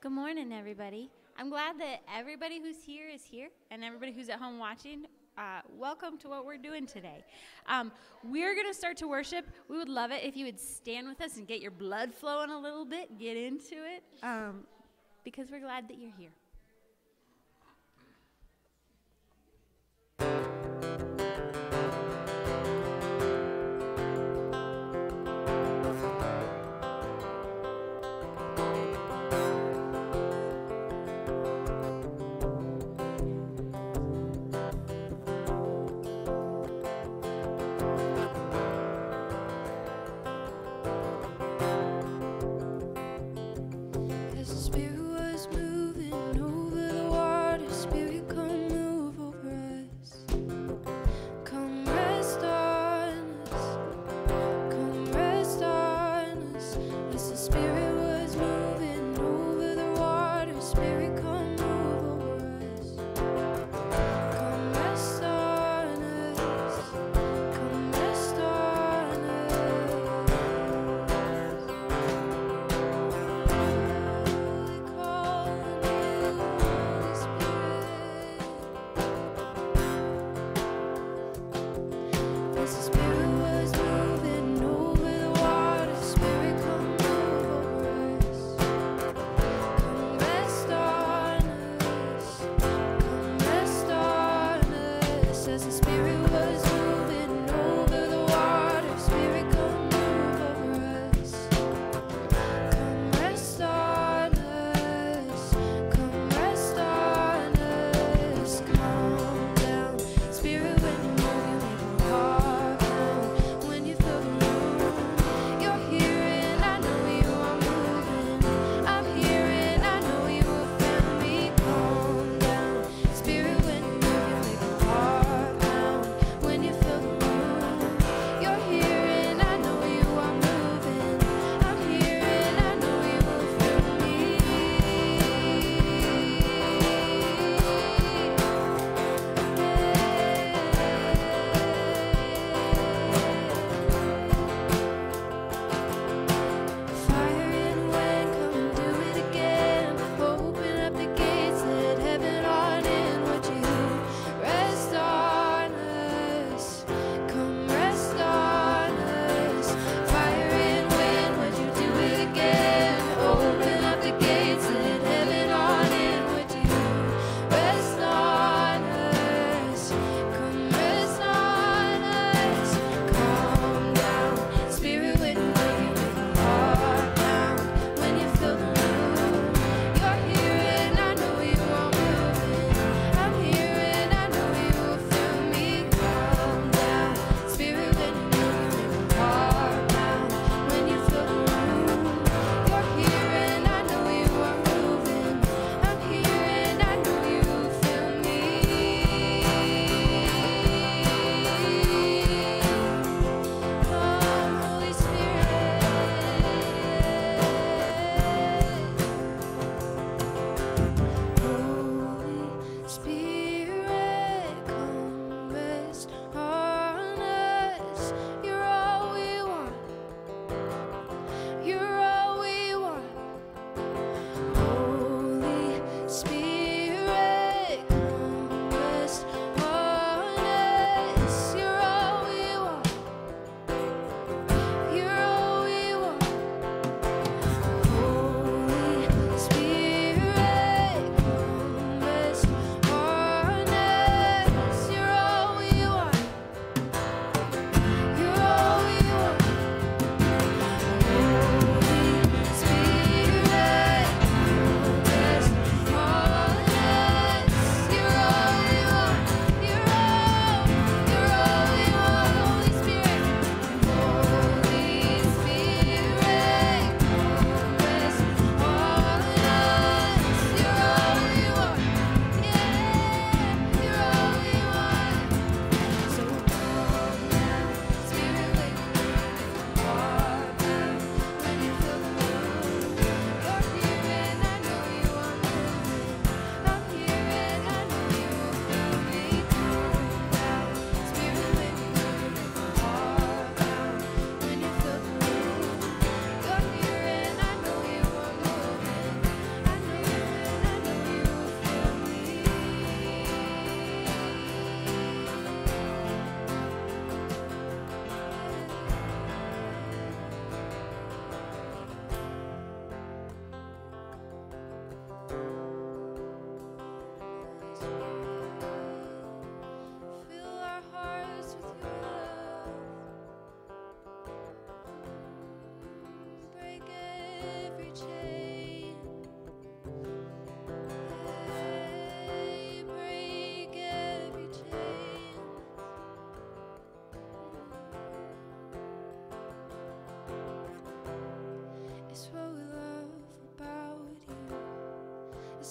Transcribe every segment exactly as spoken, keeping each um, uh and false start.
Good morning, everybody. I'm glad that everybody who's here is here, and everybody who's at home watching, uh, welcome to what we're doing today. Um, we're going to start to worship. We would love it if you would stand with us and get your blood flowing a little bit, get into it, um, because we're glad that you're here. As the Spirit was moving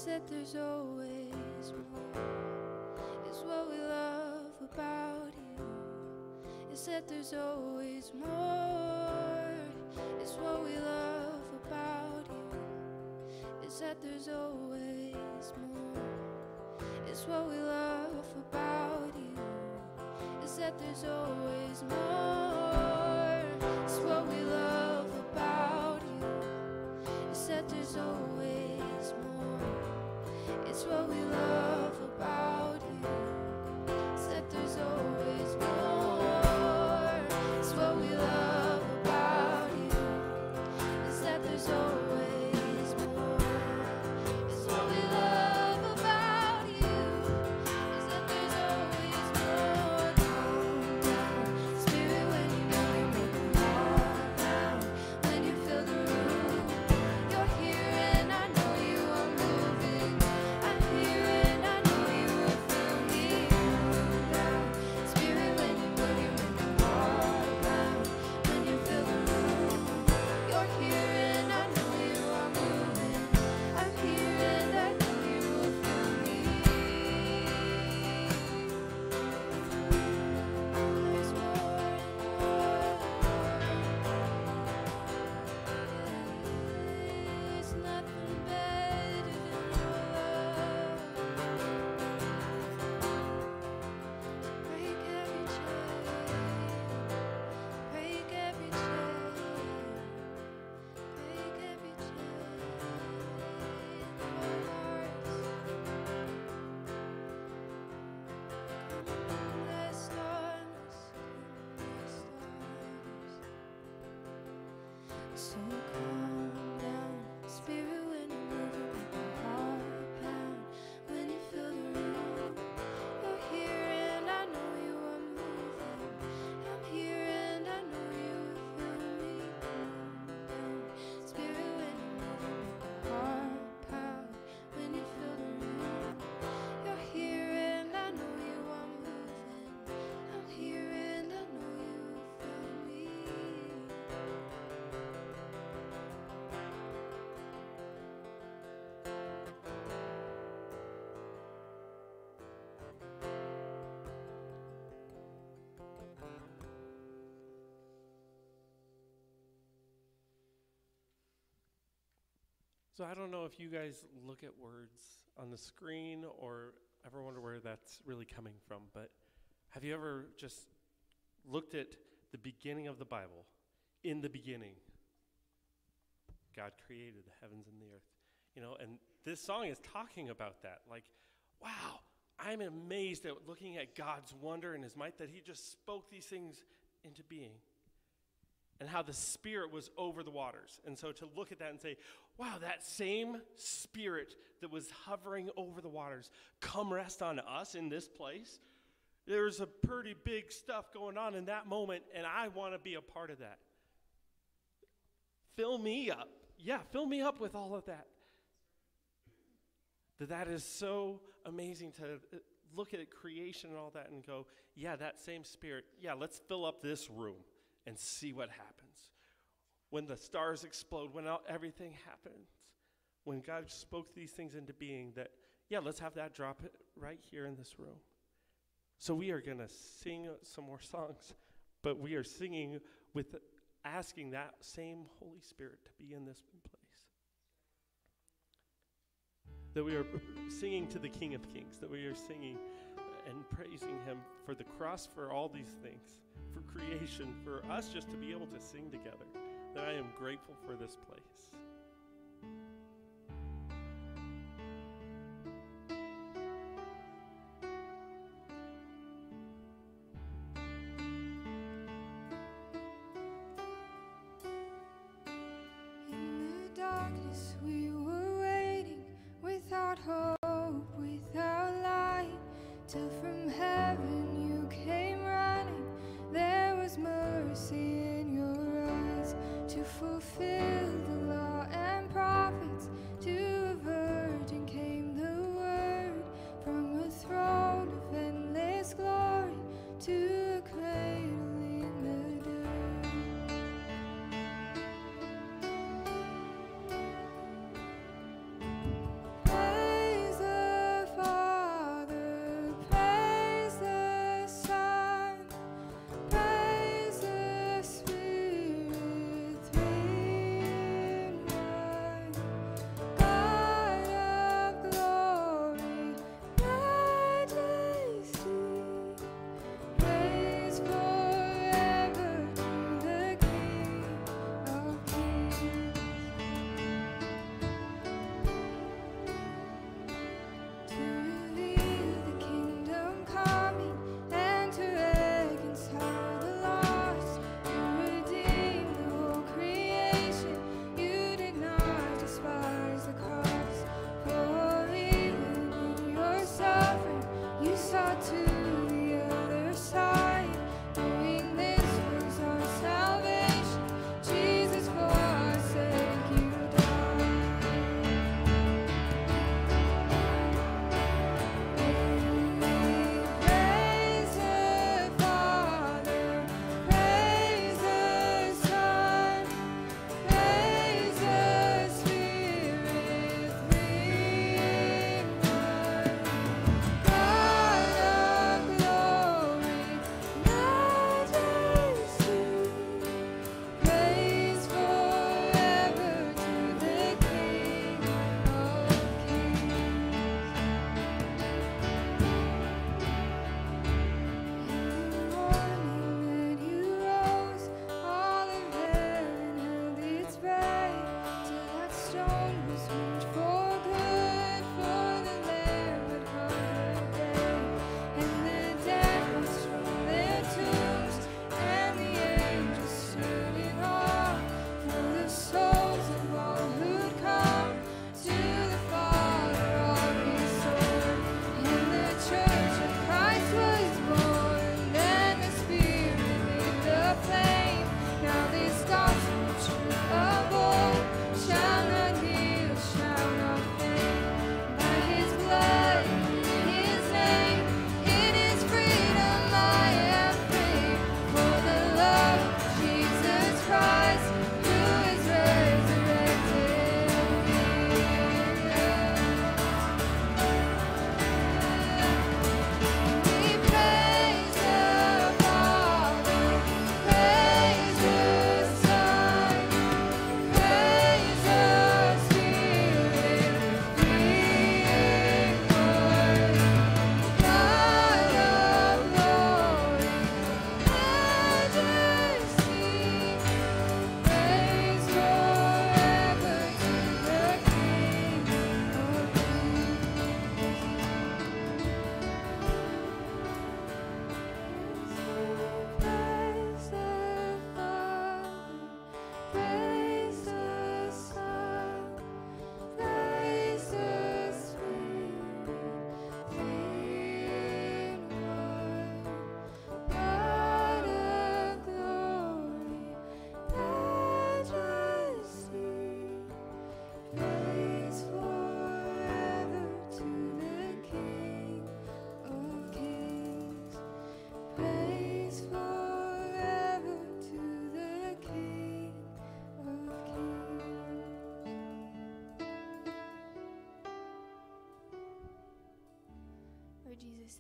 that there's always more. It's what we love about you. It's that there's always more. It's what we love about you. It's that there's always more. It's what we love about you. It's that there's always more. It's what we love about you. It's that there's always more. It's what we love about you. It's that there's always more. It's what we love about you. It's that there's always more. It's what we love about you. Is that there's always more. Calm down, Spirit, when you know you make them all down. When you fill the room, you're here and I know you are moving. I'm here and I know you will fill me. Calm down, Spirit, when you know you make them all down. When you fill the room, you're here and I know you are moving. I'm here and I know you will fill me. There's more and more. There's nothing better than your love. Break every chain, break every chain, break every chain in our hearts. Come rest on us, come rest on us. So calm down, Spirit, when you move, you make my heart pound. When you fill the room, you're here and I know you are moving. I'm here and I know you will fill me. Calm down, Spirit, when you move, you make my heart pound. When you fill the room, you're here and I know you are moving. I'm here and I know you will fill me. So I don't know if you guys look at words on the screen or ever wonder where that's really coming from, but have you ever just looked at the beginning of the Bible? In the beginning, God created the heavens and the earth. You know, and this song is talking about that. Like, wow, I'm amazed at looking at God's wonder and his might that he just spoke these things into being. And how the Spirit was over the waters. And so to look at that and say, wow, that same Spirit that was hovering over the waters, come rest on us in this place. There's a pretty big stuff going on in that moment, and I want to be a part of that. Fill me up. Yeah, fill me up with all of that. That that is so amazing to uh, look at creation and all that and go, yeah, that same Spirit, yeah, let's fill up this room. And see what happens. When the stars explode, when all, everything happens, when God spoke these things into being, that, yeah, let's have that drop it right here in this room. So we are going to sing some more songs, but we are singing with asking that same Holy Spirit to be in this place. That we are singing to the King of Kings, that we are singing and praising him for the cross, for all these things. For creation, for us just to be able to sing together, that I am grateful for this place. In the darkness we were waiting, without hope, without light, till from heaven you came running. There was mercy in your eyes to fulfill the law and prophets. To a virgin came the word, from a throne of endless glory to a cradle in the dirt. Praise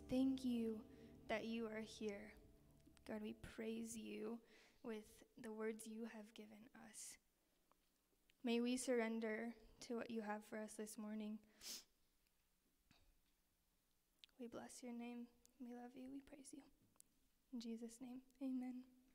thank you that you are here. God, we praise you with the words you have given us. May we surrender to what you have for us this morning. We bless your name. We love you. We praise you. In Jesus' name, amen.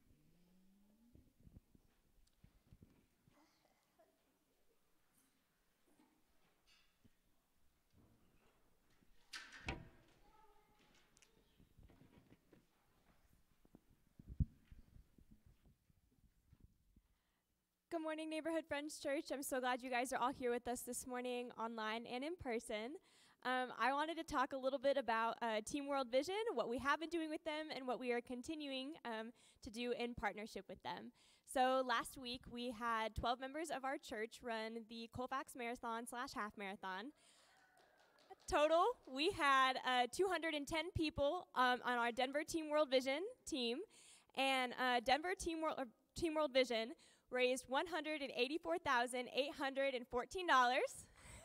Good morning, Neighborhood Friends Church. I'm so glad you guys are all here with us this morning, online and in person. Um, I wanted to talk a little bit about uh, Team World Vision, what we have been doing with them, and what we are continuing um, to do in partnership with them. So last week, we had twelve members of our church run the Colfax Marathon slash Half Marathon. Total, we had uh, two hundred ten people um, on our Denver Team World Vision team, and uh, Denver Team World, or Team World Vision raised one hundred eighty-four thousand eight hundred fourteen dollars,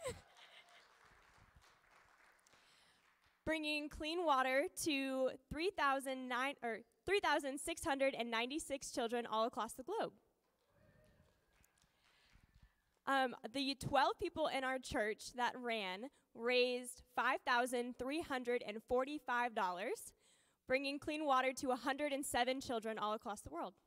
bringing clean water to three thousand nine or three thousand six hundred ninety-six children all across the globe. Um, the twelve people in our church that ran raised five thousand three hundred forty-five dollars, bringing clean water to one hundred seven children all across the world.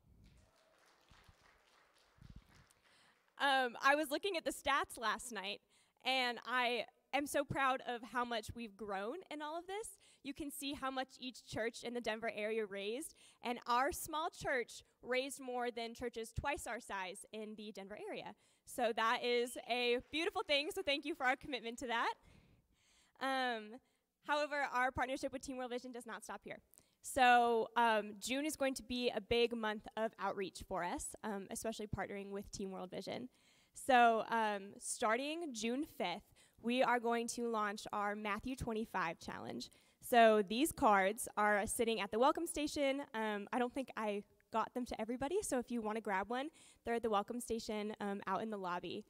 Um, I was looking at the stats last night, and I am so proud of how much we've grown in all of this. You can see how much each church in the Denver area raised, and our small church raised more than churches twice our size in the Denver area. So that is a beautiful thing, so thank you for our commitment to that. Um, however, our partnership with Team World Vision does not stop here. So um, June is going to be a big month of outreach for us, um, especially partnering with Team World Vision. So um, starting June fifth, we are going to launch our Matthew twenty-five challenge. So these cards are sitting at the welcome station. Um, I don't think I got them to everybody, so if you want to grab one, they're at the welcome station um, out in the lobby.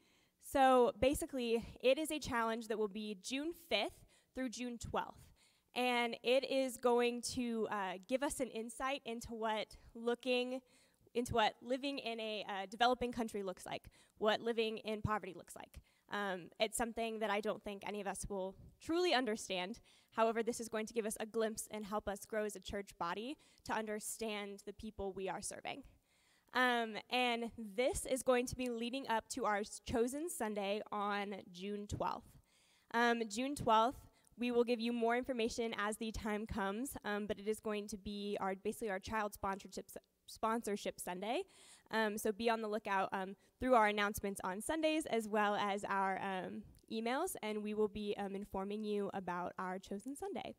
So basically, it is a challenge that will be June fifth through June twelfth. And it is going to uh, give us an insight into what looking, into what living in a uh, developing country looks like, what living in poverty looks like. Um, it's something that I don't think any of us will truly understand. However, this is going to give us a glimpse and help us grow as a church body to understand the people we are serving. Um, and this is going to be leading up to our Chosen Sunday on June twelfth. Um, June twelfth, we will give you more information as the time comes, um, but it is going to be our basically our child sponsorship sponsorship Sunday. Um, so be on the lookout um, through our announcements on Sundays as well as our um, emails, and we will be um, informing you about our Chosen Sunday.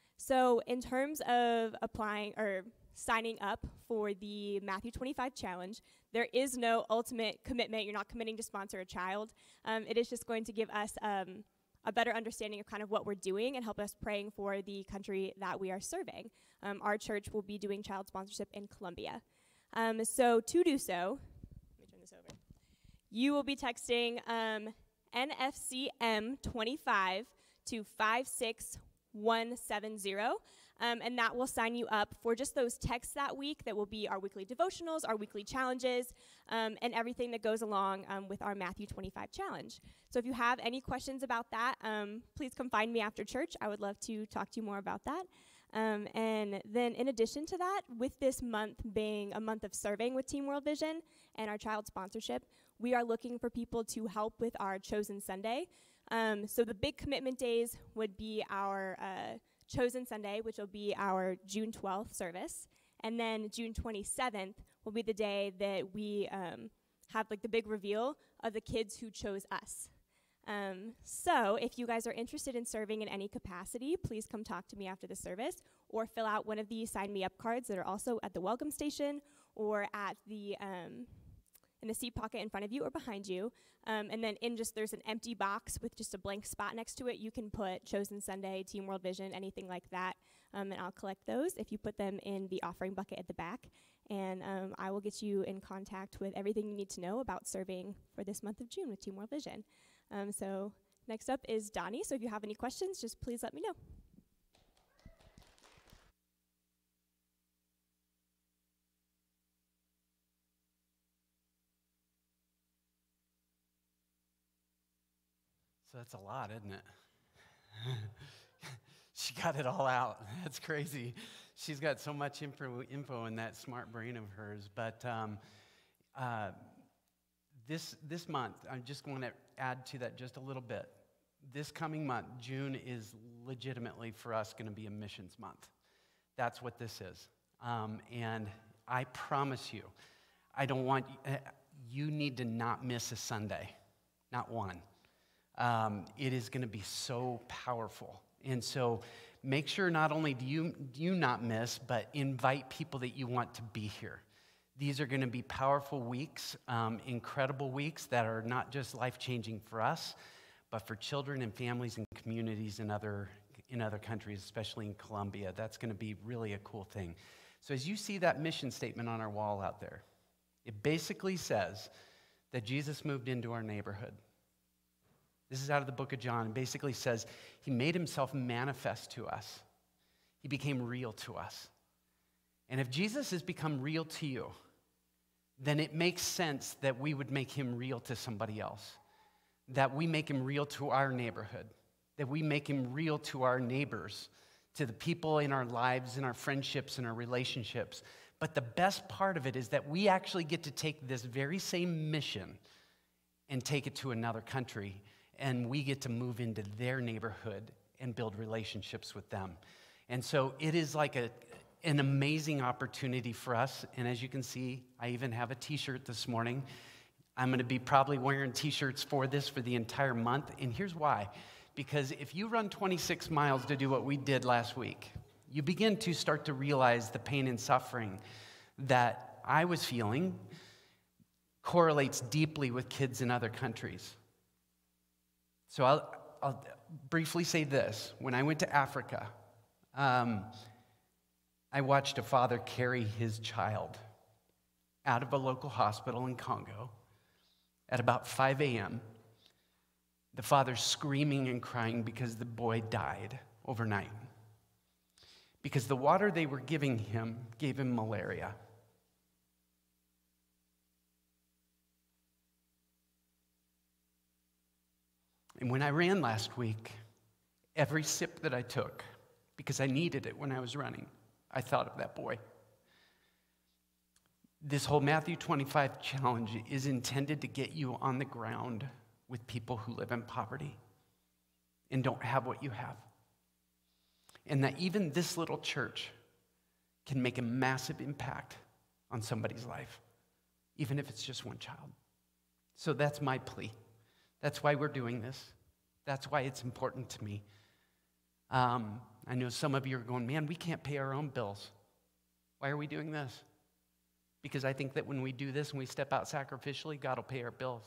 So in terms of applying or signing up for the Matthew twenty-five challenge, there is no ultimate commitment. You're not committing to sponsor a child. Um, it is just going to give us um, a better understanding of kind of what we're doing and help us praying for the country that we are serving. Um, our church will be doing child sponsorship in Colombia. Um, so to do so, let me turn this over. You will be texting um, N F C M twenty-five to five six one seven zero, um, and that will sign you up for just those texts that week that will be our weekly devotionals, our weekly challenges, um, and everything that goes along um, with our Matthew twenty-five challenge. So if you have any questions about that, um, please come find me after church. I would love to talk to you more about that. Um, and then in addition to that, with this month being a month of serving with Team World Vision and our child sponsorship, we are looking for people to help with our Chosen Sunday. Um, so the big commitment days would be our uh, Chosen Sunday, which will be our June twelfth service. And then June twenty-seventh will be the day that we um, have like the big reveal of the kids who chose us. Um, so if you guys are interested in serving in any capacity, please come talk to me after the service or fill out one of the Sign Me Up cards that are also at the welcome station or at the um, in the seat pocket in front of you or behind you. Um, and then in just, there's an empty box with just a blank spot next to it. You can put Chosen Sunday, Team World Vision, anything like that. Um, and I'll collect those if you put them in the offering bucket at the back. And um, I will get you in contact with everything you need to know about serving for this month of June with Team World Vision. Um, so next up is Donnie. So if you have any questions, just please let me know. So that's a lot, isn't it? She got it all out. That's crazy. She's got so much info, info in that smart brain of hers. But um, uh, this this month, I'm just going to add to that just a little bit. This coming month, June, is legitimately for us going to be a missions month. That's what this is. Um, and I promise you, I don't want, uh, you need to not miss a Sunday, not one. Um, it is going to be so powerful. And so make sure not only do you, do you not miss, but invite people that you want to be here. These are going to be powerful weeks, um, incredible weeks that are not just life-changing for us, but for children and families and communities in other, in other countries, especially in Colombia. That's going to be really a cool thing. So as you see that mission statement on our wall out there, it basically says that Jesus moved into our neighborhood. This is out of the book of John. It basically says he made himself manifest to us. He became real to us. And if Jesus has become real to you, then it makes sense that we would make him real to somebody else, that we make him real to our neighborhood, that we make him real to our neighbors, to the people in our lives, in our friendships, in our relationships. But the best part of it is that we actually get to take this very same mission and take it to another country, and we get to move into their neighborhood and build relationships with them. And so it is like a, an amazing opportunity for us. And as you can see, I even have a t-shirt this morning. I'm going to be probably wearing t-shirts for this for the entire month. And here's why. Because if you run twenty-six miles to do what we did last week, you begin to start to realize the pain and suffering that I was feeling correlates deeply with kids in other countries. So I'll, I'll briefly say this. When I went to Africa, um, I watched a father carry his child out of a local hospital in Congo at about five a.m., the father screaming and crying because the boy died overnight. Because the water they were giving him gave him malaria. And when I ran last week, every sip that I took, because I needed it when I was running, I thought of that boy. This whole Matthew twenty-five challenge is intended to get you on the ground with people who live in poverty and don't have what you have. And that even this little church can make a massive impact on somebody's life, even if it's just one child. So that's my plea. That's why we're doing this. That's why it's important to me. Um, I know some of you are going, man, we can't pay our own bills. Why are we doing this? Because I think that when we do this and we step out sacrificially, God will pay our bills.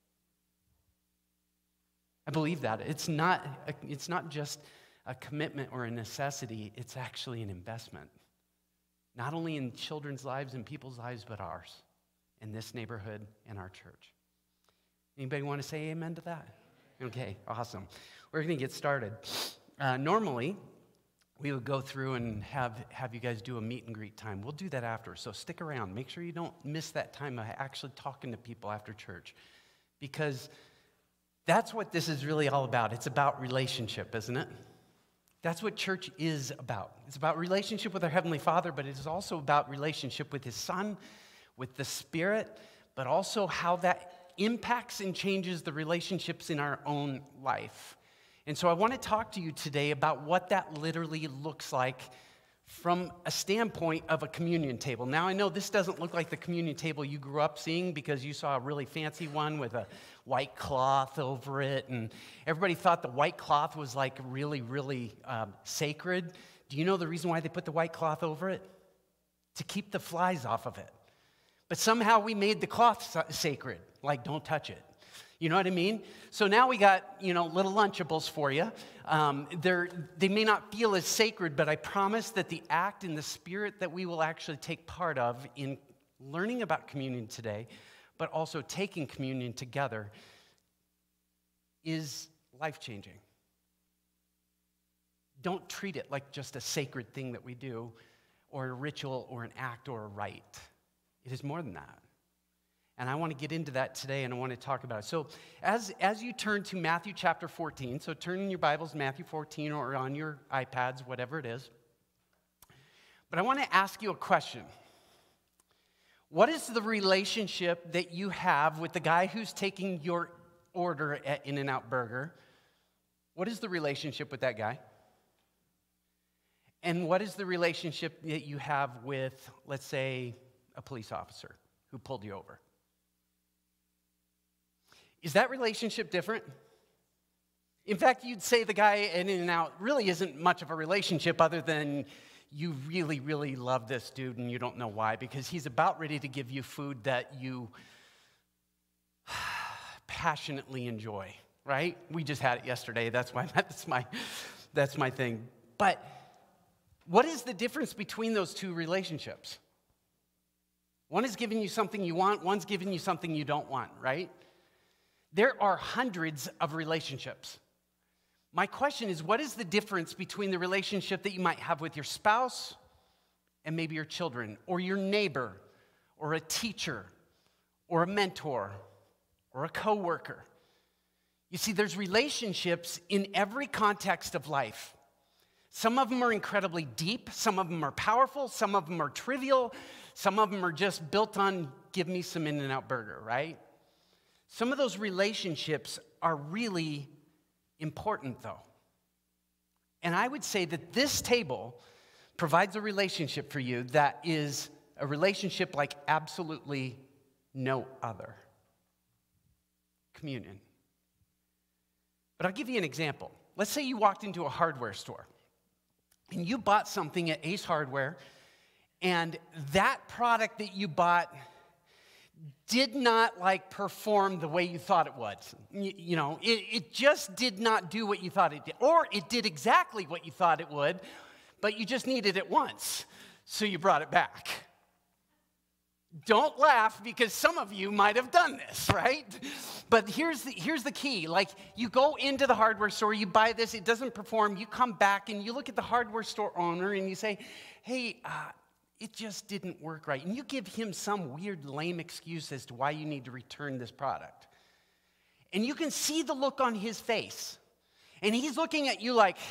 I believe that. It's not, a, it's not just a commitment or a necessity. It's actually an investment. Not only in children's lives and people's lives, but ours, in this neighborhood and our church. Anybody want to say amen to that? Okay, awesome. We're going to get started. Uh, normally, we would go through and have, have you guys do a meet and greet time. We'll do that after, so stick around. Make sure you don't miss that time of actually talking to people after church, because that's what this is really all about. It's about relationship, isn't it? That's what church is about. It's about relationship with our Heavenly Father, but it is also about relationship with His Son, with the Spirit, but also how that impacts and changes the relationships in our own life. And so I want to talk to you today about what that literally looks like from a standpoint of a communion table. Now, I know this doesn't look like the communion table you grew up seeing because you saw a really fancy one with a white cloth over it, and everybody thought the white cloth was like really, really um, sacred. Do you know the reason why they put the white cloth over it? To keep the flies off of it. But somehow we made the cloth sacred, like don't touch it. You know what I mean? So now we got, you know, little Lunchables for you. Um, they're, they may not feel as sacred, but I promise that the act and the spirit that we will actually take part of in learning about communion today, but also taking communion together, is life-changing. Don't treat it like just a sacred thing that we do, or a ritual, or an act, or a rite. It is more than that. And I want to get into that today, and I want to talk about it. So as, as you turn to Matthew chapter fourteen, so turn in your Bibles, Matthew fourteen, or on your iPads, whatever it is. But I want to ask you a question. What is the relationship that you have with the guy who's taking your order at In-N-Out Burger? What is the relationship with that guy? And what is the relationship that you have with, let's say, a police officer who pulled you over? Is that relationship different? In fact, you'd say the guy at In-N-Out really isn't much of a relationship other than you really, really love this dude and you don't know why, because he's about ready to give you food that you passionately enjoy, right? We just had it yesterday. That's why that's my, that's my thing. But what is the difference between those two relationships? One is giving you something you want, one's giving you something you don't want, right? There are hundreds of relationships. My question is, what is the difference between the relationship that you might have with your spouse and maybe your children, or your neighbor, or a teacher, or a mentor, or a coworker? You see, there's relationships in every context of life. Some of them are incredibly deep, some of them are powerful, some of them are trivial, some of them are just built on give me some In-N-Out Burger, right? Some of those relationships are really important, though. And I would say that this table provides a relationship for you that is a relationship like absolutely no other. Communion. But I'll give you an example. Let's say you walked into a hardware store and you bought something at Ace Hardware, and that product that you bought did not like perform the way you thought it would. You, you know, it, it just did not do what you thought it did. Or it did exactly what you thought it would, but you just needed it once, so you brought it back. Don't laugh, because some of you might have done this, right? But here's the, here's the key. Like, you go into the hardware store, you buy this, it doesn't perform, you come back and you look at the hardware store owner and you say, hey, uh, it just didn't work right. And you give him some weird, lame excuse as to why you need to return this product. And you can see the look on his face. And he's looking at you like,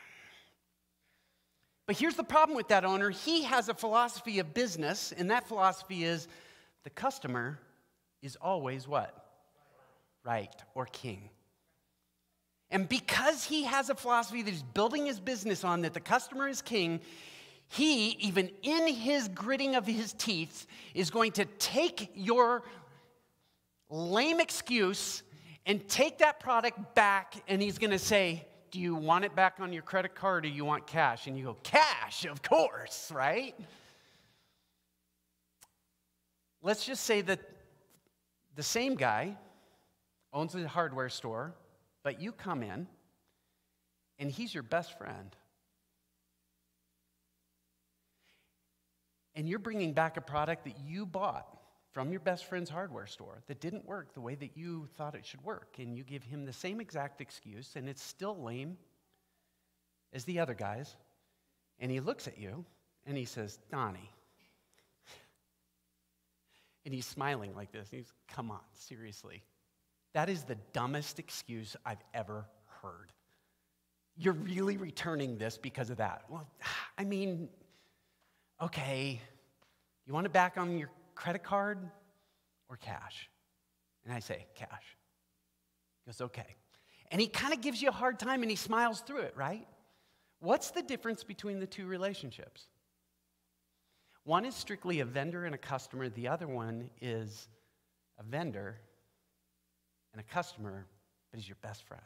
but here's the problem with that owner. He has a philosophy of business, and that philosophy is the customer is always what? Right, or king. And because he has a philosophy that he's building his business on, that the customer is king, he, even in his gritting of his teeth, is going to take your lame excuse and take that product back, and he's going to say, do you want it back on your credit card, or do you want cash? And you go, cash, of course, right? Let's just say that the same guy owns a hardware store, but you come in, and he's your best friend. And you're bringing back a product that you bought from your best friend's hardware store that didn't work the way that you thought it should work. And you give him the same exact excuse, and it's still lame as the other guys. And he looks at you, and he says, Donnie. And he's smiling like this. He's, come on, seriously. That is the dumbest excuse I've ever heard. You're really returning this because of that. Well, I mean, okay, you want it back on your credit card or cash? And I say, cash. He goes, okay. And he kind of gives you a hard time, and he smiles through it, right? What's the difference between the two relationships? One is strictly a vendor and a customer. The other one is a vendor and a customer, but he's your best friend.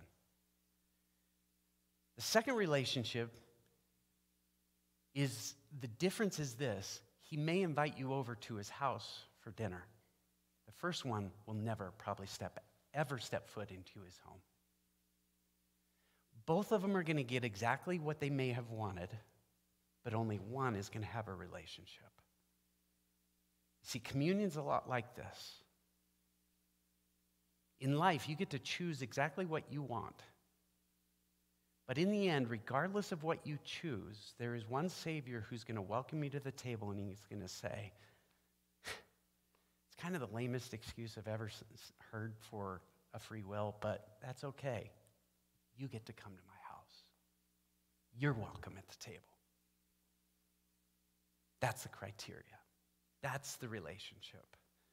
The second relationship is, the difference is this: he may invite you over to his house for dinner. The first one will never probably step, ever step foot into his home. Both of them are going to get exactly what they may have wanted, but only one is going to have a relationship. See, communion's a lot like this. In life, you get to choose exactly what you want. But in the end, regardless of what you choose, there is one Savior who's going to welcome you to the table, and he's going to say, it's kind of the lamest excuse I've ever s- heard for a free will, but that's okay. You get to come to my house. You're welcome at the table. That's the criteria. That's the relationship.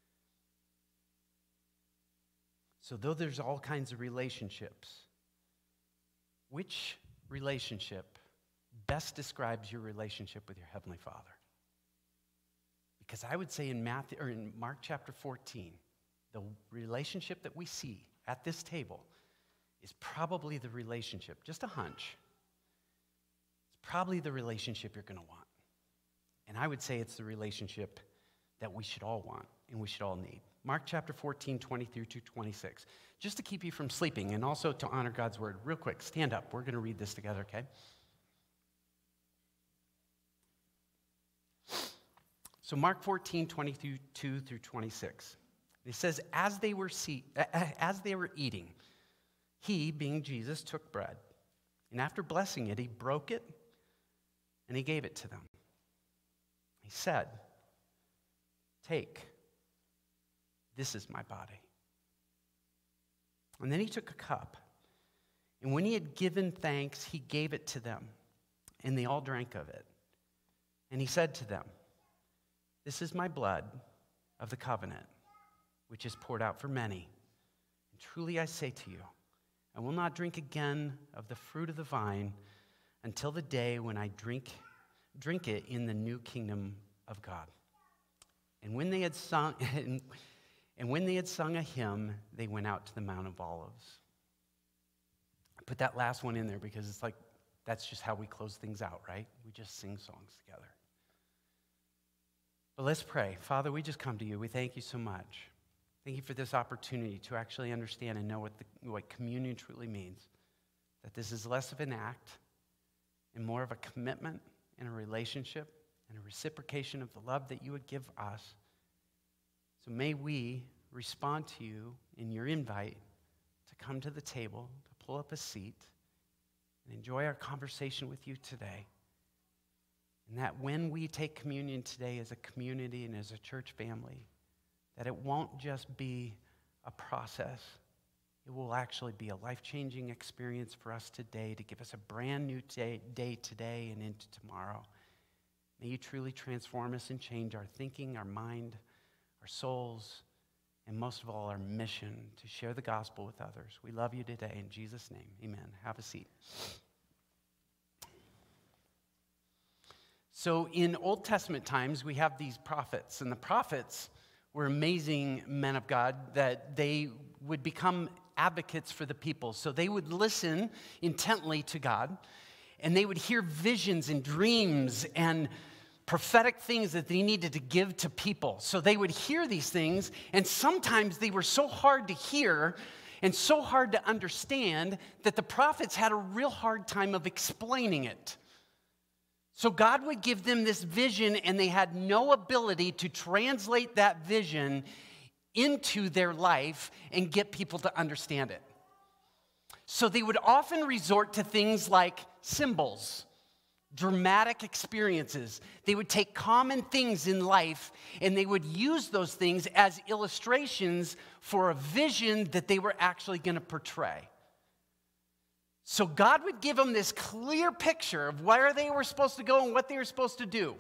So though there's all kinds of relationships, which relationship best describes your relationship with your Heavenly Father? Because I would say in Matthew or in Mark chapter fourteen, the relationship that we see at this table is probably the relationship, just a hunch. It's probably the relationship you're going to want. And I would say it's the relationship that we should all want and we should all need. Mark chapter fourteen, twenty through to twenty-six. Just to keep you from sleeping and also to honor God's word. Real quick, stand up. We're going to read this together, okay? So Mark fourteen, twenty-two through twenty-six. It says, as they were see, as they were eating, he, being Jesus, took bread. And after blessing it, he broke it and he gave it to them. He said, take, this is my body. And then he took a cup. And when he had given thanks, he gave it to them. And they all drank of it. And he said to them, this is my blood of the covenant, which is poured out for many. And truly I say to you, I will not drink again of the fruit of the vine until the day when I drink, drink it in the new kingdom of God. And when they had sung, and, and when they had sung a hymn, they went out to the Mount of Olives. I put that last one in there because it's like, that's just how we close things out, right? We just sing songs together. But let's pray. Father, we just come to you. We thank you so much. Thank you for this opportunity to actually understand and know what, the, what communion truly means. That this is less of an act and more of a commitment and a relationship and a reciprocation of the love that you would give us. So may we respond to you in your invite to come to the table, to pull up a seat, and enjoy our conversation with you today. And that when we take communion today as a community and as a church family, that it won't just be a process. It will actually be a life-changing experience for us today to give us a brand new day, day today and into tomorrow. May you truly transform us and change our thinking, our mind, our souls, and most of all, our mission to share the gospel with others. We love you today. In Jesus' name, amen. Have a seat. So in Old Testament times, we have these prophets, and the prophets were amazing men of God that they would become advocates for the people. So they would listen intently to God, and they would hear visions and dreams and prophetic things that they needed to give to people. So they would hear these things, and sometimes they were so hard to hear and so hard to understand that the prophets had a real hard time of explaining it. So God would give them this vision, and they had no ability to translate that vision into their life and get people to understand it. So they would often resort to things like symbols, dramatic experiences. They would take common things in life, and they would use those things as illustrations for a vision that they were actually going to portray. So God would give them this clear picture of where they were supposed to go and what they were supposed to do.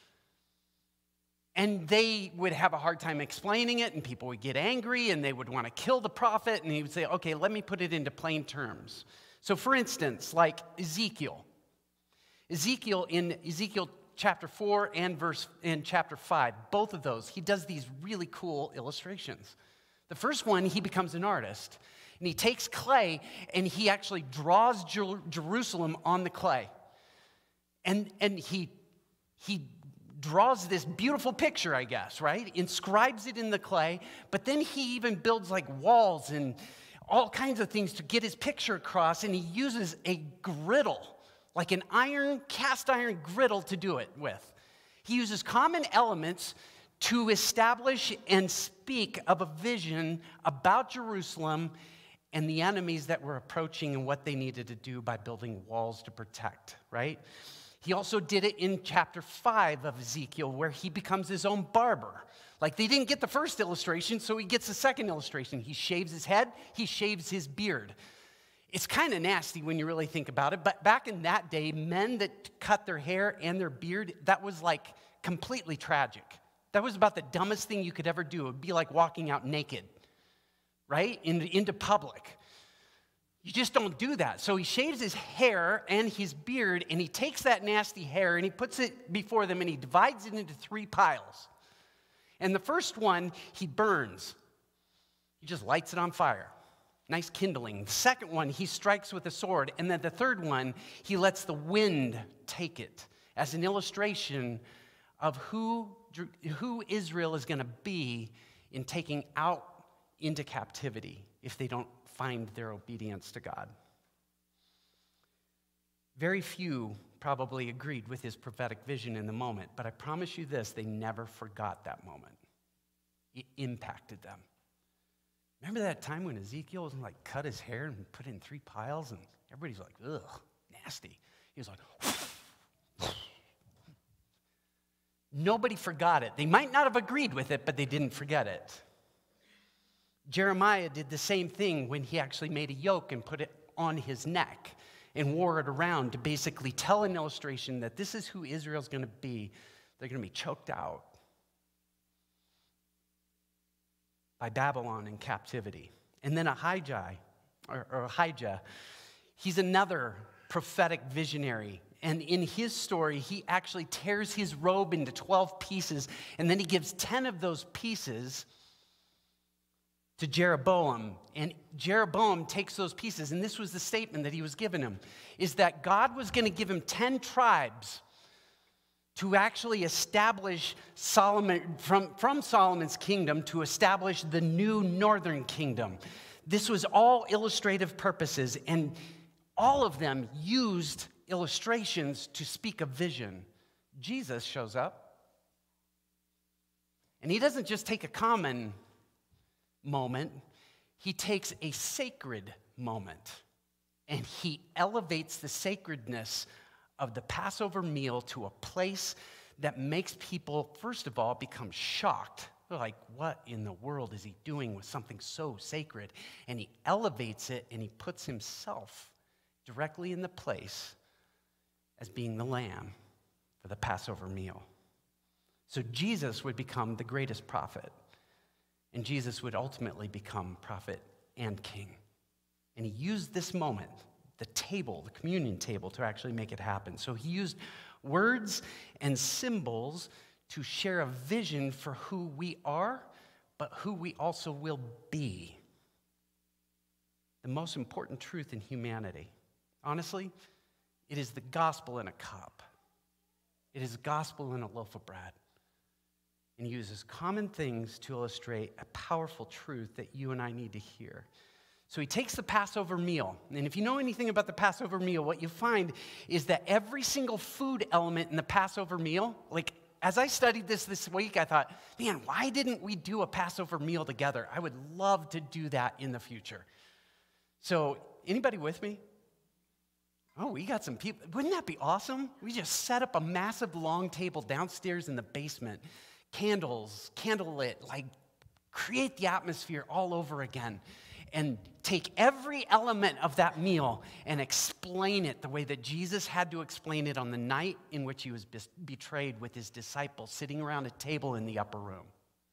And they would have a hard time explaining it, and people would get angry, and they would want to kill the prophet, and he would say, okay, let me put it into plain terms. So for instance, like Ezekiel. Ezekiel in Ezekiel chapter four and verse in chapter five, both of those, he does these really cool illustrations. The first one, he becomes an artist. And he takes clay, and he actually draws Jer- Jerusalem on the clay. And, and he, he draws this beautiful picture, I guess, right? Inscribes it in the clay, but then he even builds like walls and all kinds of things to get his picture across, and he uses a griddle, like an iron, cast iron griddle to do it with. He uses common elements to establish and speak of a vision about Jerusalem and the enemies that were approaching and what they needed to do by building walls to protect, right? He also did it in chapter five of Ezekiel, where he becomes his own barber. Like, they didn't get the first illustration, so he gets the second illustration. He shaves his head, he shaves his beard. It's kind of nasty when you really think about it, but back in that day, men that cut their hair and their beard, that was like completely tragic. That was about the dumbest thing you could ever do. It would be like walking out naked, right, In, into public. You just don't do that. So he shaves his hair and his beard, and he takes that nasty hair and he puts it before them, and he divides it into three piles. And the first one, he burns. He just lights it on fire. Nice kindling. The second one, he strikes with a sword. And then the third one, he lets the wind take it as an illustration of who, who Israel is going to be in taking out into captivity if they don't find their obedience to God. Very few probably agreed with his prophetic vision in the moment, but I promise you this, they never forgot that moment. It impacted them. Remember that time when Ezekiel was like cut his hair and put it in three piles, and everybody's like, ugh, nasty. He was like, nobody forgot it. They might not have agreed with it, but they didn't forget it. Jeremiah did the same thing when he actually made a yoke and put it on his neck and wore it around to basically tell an illustration that this is who Israel's going to be. They're going to be choked out by Babylon in captivity. And then Ahijah, or, or Ahijah, he's another prophetic visionary. And in his story, he actually tears his robe into twelve pieces, and then he gives ten of those pieces to Jeroboam. And Jeroboam takes those pieces, and this was the statement that he was giving him, is that God was going to give him ten tribes to actually establish Solomon, from, from Solomon's kingdom, to establish the new northern kingdom. This was all illustrative purposes, and all of them used illustrations to speak a vision. Jesus shows up, and he doesn't just take a common moment, he takes a sacred moment, and he elevates the sacredness of the Passover meal to a place that makes people, first of all, become shocked. They're like, what in the world is he doing with something so sacred? And he elevates it, and he puts himself directly in the place as being the lamb for the Passover meal. So Jesus would become the greatest prophet, and Jesus would ultimately become prophet and king. And he used this moment, the table, the communion table, to actually make it happen. So he used words and symbols to share a vision for who we are, but who we also will be. The most important truth in humanity. Honestly, it is the gospel in a cup. It is the gospel in a loaf of bread. And he uses common things to illustrate a powerful truth that you and I need to hear. So he takes the Passover meal, and if you know anything about the Passover meal, what you find is that every single food element in the Passover meal, like as I studied this this week, I thought, man, why didn't we do a Passover meal together? I would love to do that in the future. So anybody with me? Oh, we got some people. Wouldn't that be awesome? We just set up a massive long table downstairs in the basement, candles, candlelit, like create the atmosphere all over again, and take every element of that meal and explain it the way that Jesus had to explain it on the night in which he was be- betrayed with his disciples sitting around a table in the upper room.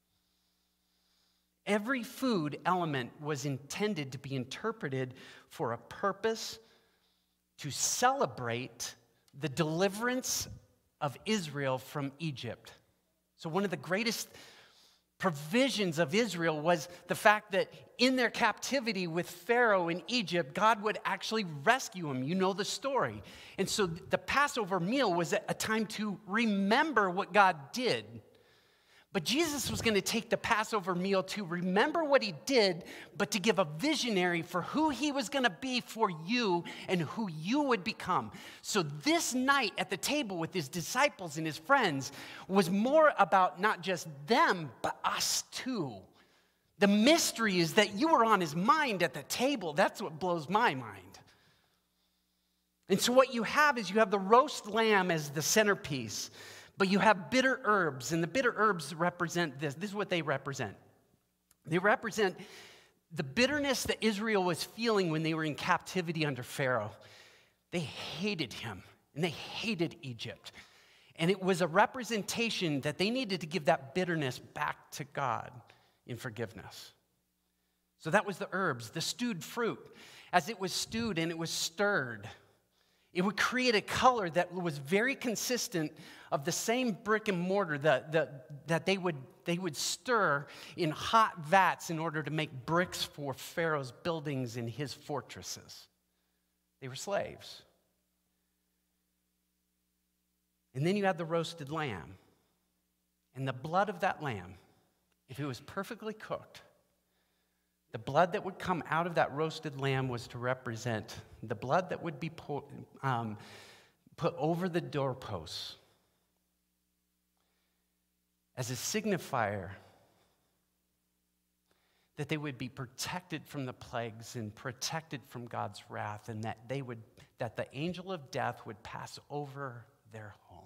Every food element was intended to be interpreted for a purpose to celebrate the deliverance of Israel from Egypt. So one of the greatest provisions of Israel was the fact that in their captivity with Pharaoh in Egypt, God would actually rescue them. You know the story. And so the Passover meal was a time to remember what God did. But Jesus was going to take the Passover meal to remember what he did, but to give a visionary for who he was going to be for you and who you would become. So this night at the table with his disciples and his friends was more about not just them, but us too. The mystery is that you were on his mind at the table. That's what blows my mind. And so what you have is you have the roast lamb as the centerpiece, but you have bitter herbs, and the bitter herbs represent this. This is what they represent. They represent the bitterness that Israel was feeling when they were in captivity under Pharaoh. They hated him, and they hated Egypt. And it was a representation that they needed to give that bitterness back to God in forgiveness. So that was the herbs, the stewed fruit. As it was stewed and it was stirred, it would create a color that was very consistent of the same brick and mortar that, that, that they would, they would stir in hot vats in order to make bricks for Pharaoh's buildings and his fortresses. They were slaves. And then you had the roasted lamb. And the blood of that lamb, if it was perfectly cooked, the blood that would come out of that roasted lamb was to represent the blood that would be put, um, put over the doorposts as a signifier that they would be protected from the plagues and protected from God's wrath, and that they would, that the angel of death would pass over their home.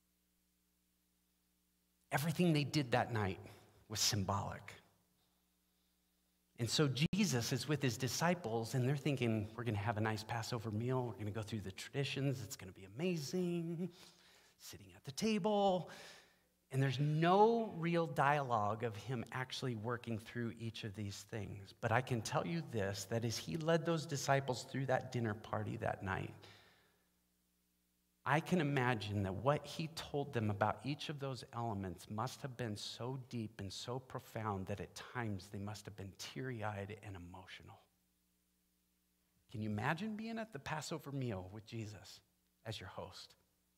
Everything they did that night was symbolic. And so Jesus is with his disciples, and they're thinking, we're going to have a nice Passover meal. We're going to go through the traditions. It's going to be amazing. Sitting at the table. And there's no real dialogue of him actually working through each of these things. But I can tell you this, that as he led those disciples through that dinner party that night, I can imagine that what he told them about each of those elements must have been so deep and so profound that at times they must have been teary-eyed and emotional. Can you imagine being at the Passover meal with Jesus as your host?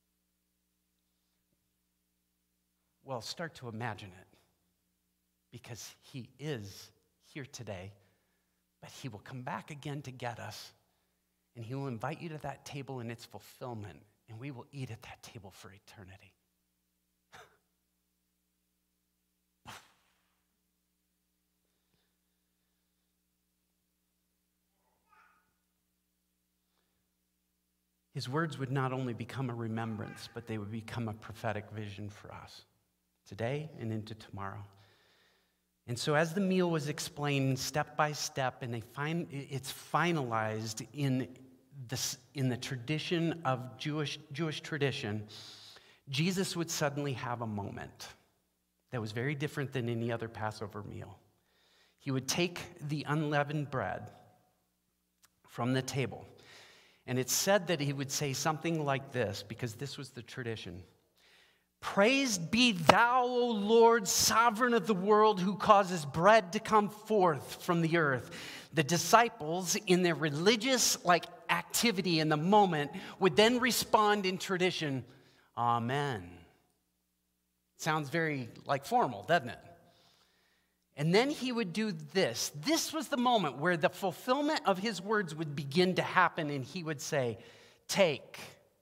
Well, start to imagine it, because he is here today, but he will come back again to get us, and he will invite you to that table in its fulfillment. And we will eat at that table for eternity. His words would not only become a remembrance, but they would become a prophetic vision for us today and into tomorrow. And so as the meal was explained step by step, and they find it's finalized in This, in the tradition of Jewish, Jewish tradition, Jesus would suddenly have a moment that was very different than any other Passover meal. He would take the unleavened bread from the table, and it's said that he would say something like this, because this was the tradition. Praised be thou, O Lord, sovereign of the world, who causes bread to come forth from the earth. The disciples, in their religious like activity in the moment, would then respond in tradition, Amen. Sounds very like formal, doesn't it? And then he would do this. This was the moment where the fulfillment of his words would begin to happen, and he would say, take,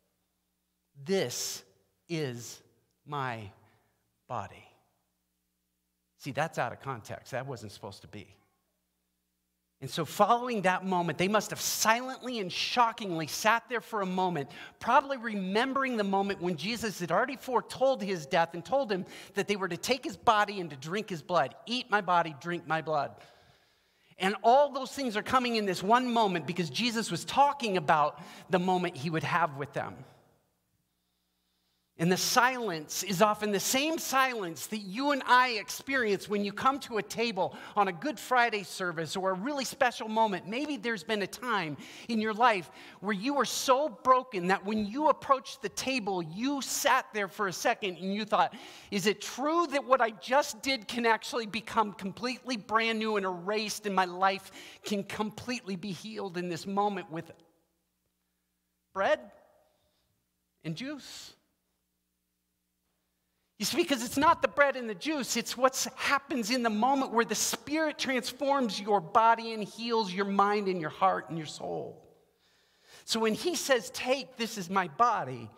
this is my body. See, that's out of context. That wasn't supposed to be. And so following that moment, they must have silently and shockingly sat there for a moment, probably remembering the moment when Jesus had already foretold his death and told him that they were to take his body and to drink his blood. Eat my body, drink my blood. And all those things are coming in this one moment because Jesus was talking about the moment he would have with them. And the silence is often the same silence that you and I experience when you come to a table on a Good Friday service or a really special moment. Maybe there's been a time in your life where you were so broken that when you approached the table, you sat there for a second and you thought, is it true that what I just did can actually become completely brand new and erased, and my life can completely be healed in this moment with bread and juice? You see, because it's not the bread and the juice, it's what happens in the moment where the Spirit transforms your body and heals your mind and your heart and your soul. So when he says, take, this is my body,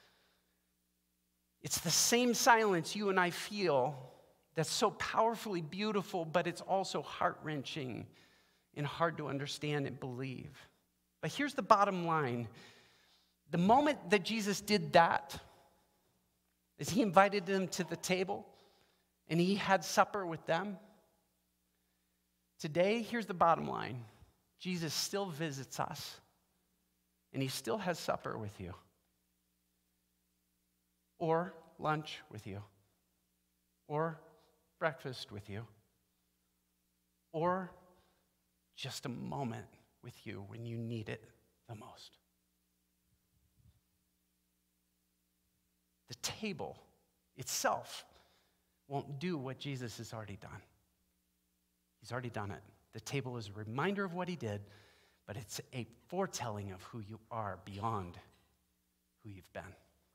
it's the same silence you and I feel that's so powerfully beautiful, but it's also heart-wrenching and hard to understand and believe. But here's the bottom line. The moment that Jesus did that, as he invited them to the table and he had supper with them, today, here's the bottom line. Jesus still visits us and he still has supper with you, or lunch with you, or breakfast with you, or just a moment with you when you need it the most. The table itself won't do what Jesus has already done. He's already done it. The table is a reminder of what he did, but it's a foretelling of who you are beyond who you've been.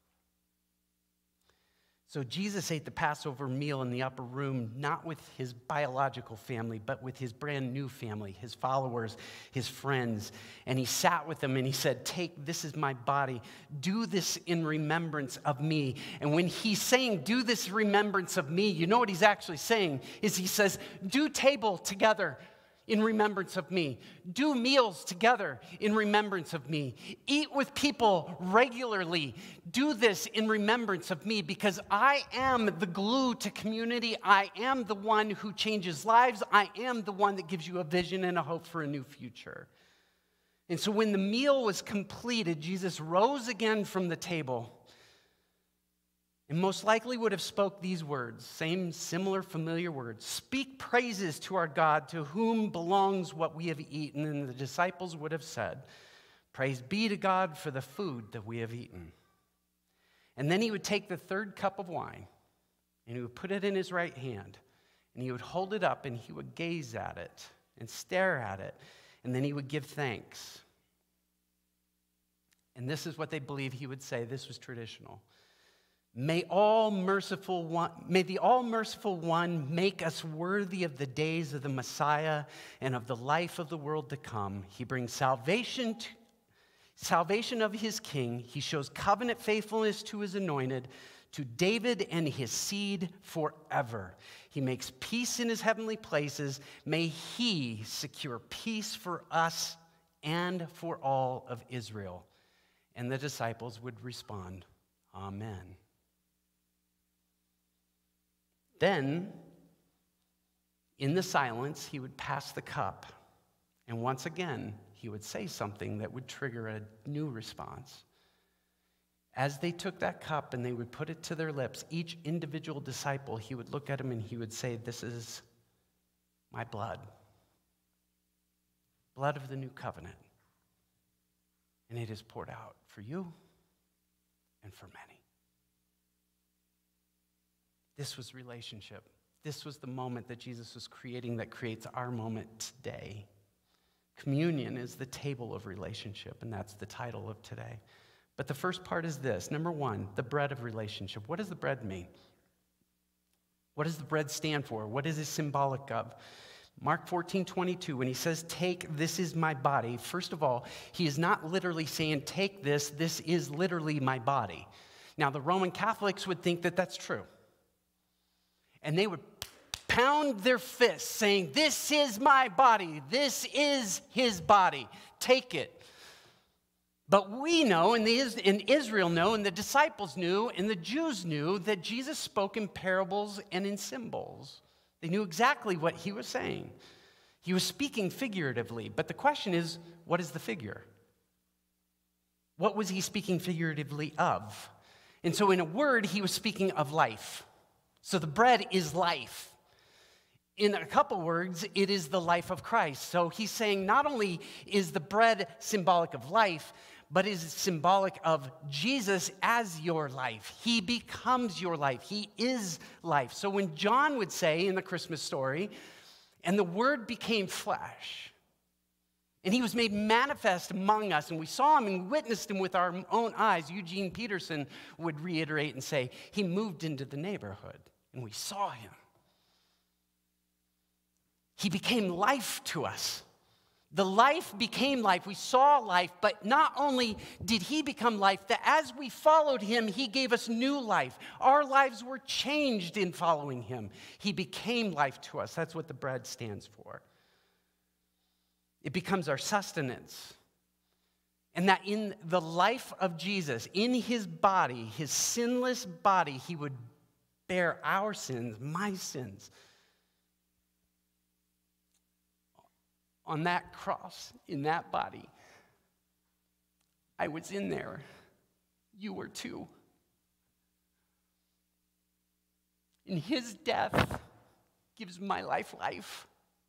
So Jesus ate the Passover meal in the upper room, not with his biological family, but with his brand new family, his followers, his friends. And he sat with them and he said, "Take, this is my body. Do this in remembrance of me." And when he's saying, "Do this in remembrance of me," you know what he's actually saying is he says, "Do table together in remembrance of me. Do meals together in remembrance of me. Eat with people regularly. Do this in remembrance of me, because I am the glue to community. I am the one who changes lives. I am the one that gives you a vision and a hope for a new future." And so when the meal was completed, Jesus rose again from the table and most likely would have spoke these words, same similar familiar words: "Speak praises to our God, to whom belongs what we have eaten." And the disciples would have said, "Praise be to God for the food that we have eaten." And then he would take the third cup of wine and he would put it in his right hand and he would hold it up and he would gaze at it and stare at it, and then he would give thanks. And this is what they believe he would say. This was traditional. May all merciful one, may the all-merciful one make us worthy of the days of the Messiah and of the life of the world to come. He brings salvation to, salvation of his king. He shows covenant faithfulness to his anointed, to David and his seed forever. He makes peace in his heavenly places. May he secure peace for us and for all of Israel. And the disciples would respond, "Amen." Then, in the silence, he would pass the cup. And once again, he would say something that would trigger a new response. As they took that cup and they would put it to their lips, each individual disciple, he would look at him and he would say, "This is my blood. Blood of the new covenant. And it is poured out for you and for many." This was relationship. This was the moment that Jesus was creating that creates our moment today. Communion is the table of relationship, and that's the title of today. But the first part is this. Number one, the bread of relationship. What does the bread mean? What does the bread stand for? What is it symbolic of? Mark fourteen twenty-two, when he says, "Take, this is my body," first of all, he is not literally saying, "Take this, this is literally my body." Now, the Roman Catholics would think that that's true. And they would pound their fists saying, "This is my body. This is his body. Take it." But we know, and, the, and Israel know, and the disciples knew, and the Jews knew that Jesus spoke in parables and in symbols. They knew exactly what he was saying. He was speaking figuratively. But the question is, what is the figure? What was he speaking figuratively of? And so in a word, he was speaking of life. So the bread is life. In a couple words, it is the life of Christ. So he's saying not only is the bread symbolic of life, but is symbolic of Jesus as your life. He becomes your life. He is life. So when John would say in the Christmas story, "And the Word became flesh, and he was made manifest among us, and we saw him and witnessed him with our own eyes," Eugene Peterson would reiterate and say, "He moved into the neighborhood, and we saw him." He became life to us. The life became life. We saw life, but not only did he become life, that as we followed him, he gave us new life. Our lives were changed in following him. He became life to us. That's what the bread stands for. It becomes our sustenance. And that in the life of Jesus, in his body, his sinless body, he would bear our sins, my sins. On that cross, in that body, I was in there. You were too. And his death gives my life life.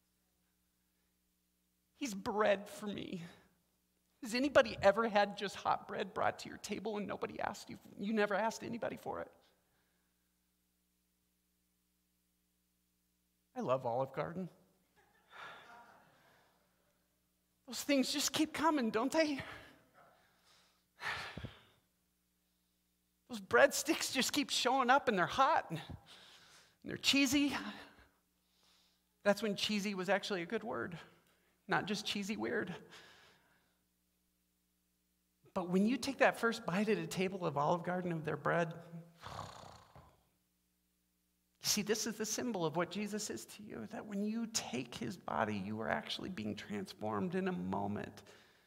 He's bread for me. Has anybody ever had just hot bread brought to your table and nobody asked you? You never asked anybody for it? I love Olive Garden. Those things just keep coming, don't they? Those breadsticks just keep showing up and they're hot and they're cheesy. That's when cheesy was actually a good word, not just cheesy weird. But when you take that first bite at a table of Olive Garden of their bread, you see, this is the symbol of what Jesus is to you, that when you take his body, you are actually being transformed in a moment.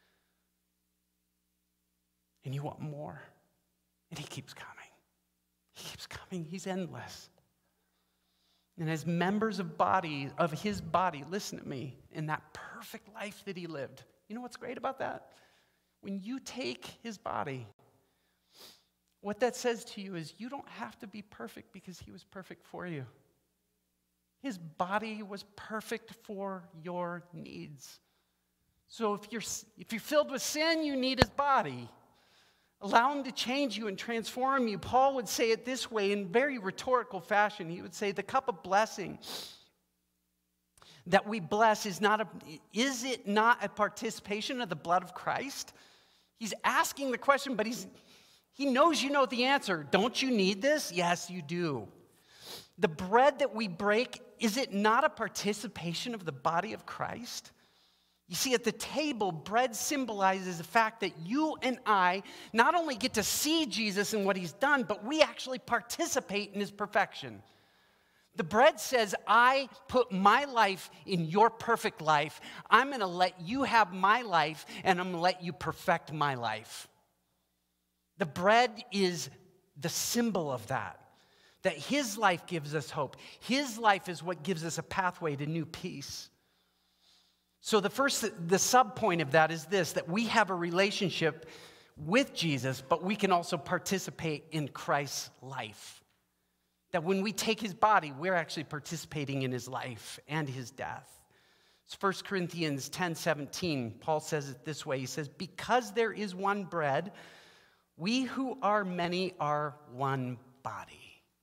And you want more. And he keeps coming. He keeps coming. He's endless. And as members of body, of his body, listen to me, in that perfect life that he lived, you know what's great about that? When you take his body, what that says to you is you don't have to be perfect because he was perfect for you. His body was perfect for your needs. So if you're, if you're filled with sin, you need his body. Allow him to change you and transform you. Paul would say it this way in very rhetorical fashion. He would say, the cup of blessing that we bless is not a, is it not a participation of the blood of Christ? He's asking the question, but he's, he knows you know the answer. Don't you need this? Yes, you do. The bread that we break, is it not a participation of the body of Christ? You see, at the table, bread symbolizes the fact that you and I not only get to see Jesus and what he's done, but we actually participate in his perfection. The bread says, I put my life in your perfect life. I'm going to let you have my life, and I'm going to let you perfect my life. The bread is the symbol of that, that his life gives us hope. His life is what gives us a pathway to new peace. So the first, the sub point of that is this, that we have a relationship with Jesus, but we can also participate in Christ's life. That when we take his body, we're actually participating in his life and his death. It's First Corinthians ten seventeen. Paul says it this way. He says, because there is one bread, we who are many are one body.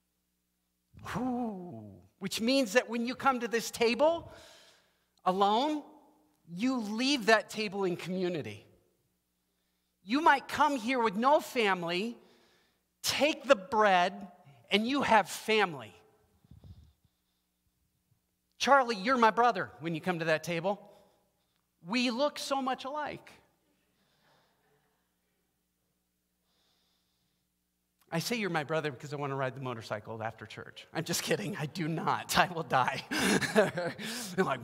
Ooh. Which means that when you come to this table alone, you leave that table in community. You might come here with no family, take the bread, and you have family. Charlie, you're my brother when you come to that table. We look so much alike. I say you're my brother because I want to ride the motorcycle after church. I'm just kidding. I do not. I will die. I'm like,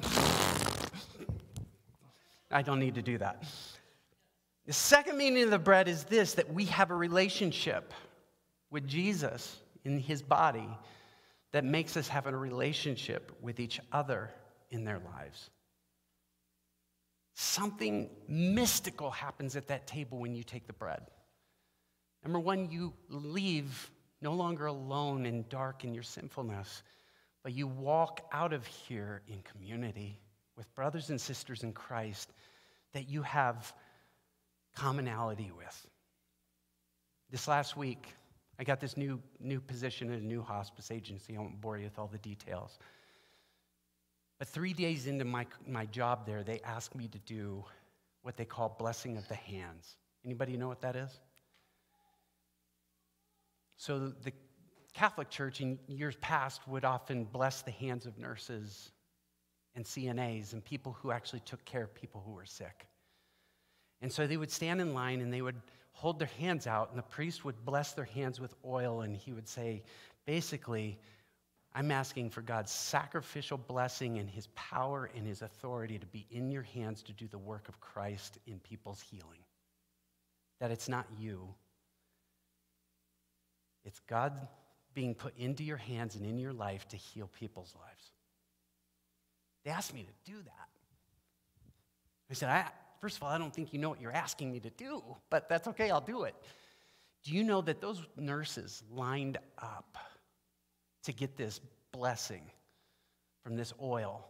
I don't need to do that. The second meaning of the bread is this, that we have a relationship with Jesus in his body that makes us have a relationship with each other in their lives. Something mystical happens at that table when you take the bread. Number one, you leave no longer alone and dark in your sinfulness, but you walk out of here in community with brothers and sisters in Christ that you have commonality with. This last week, I got this new, new position at a new hospice agency. I won't bore you with all the details. But three days into my, my job there, they asked me to do what they call blessing of the hands. Anybody know what that is? So the Catholic Church in years past would often bless the hands of nurses and C N As and people who actually took care of people who were sick. And so they would stand in line and they would hold their hands out, and the priest would bless their hands with oil, and he would say, basically, I'm asking for God's sacrificial blessing and his power and his authority to be in your hands to do the work of Christ in people's healing. that it's not you. It's God being put into your hands and in your life to heal people's lives. They asked me to do that. I said, I, first of all, I don't think you know what you're asking me to do, but that's okay, I'll do it. Do you know that those nurses lined up to get this blessing from this oil?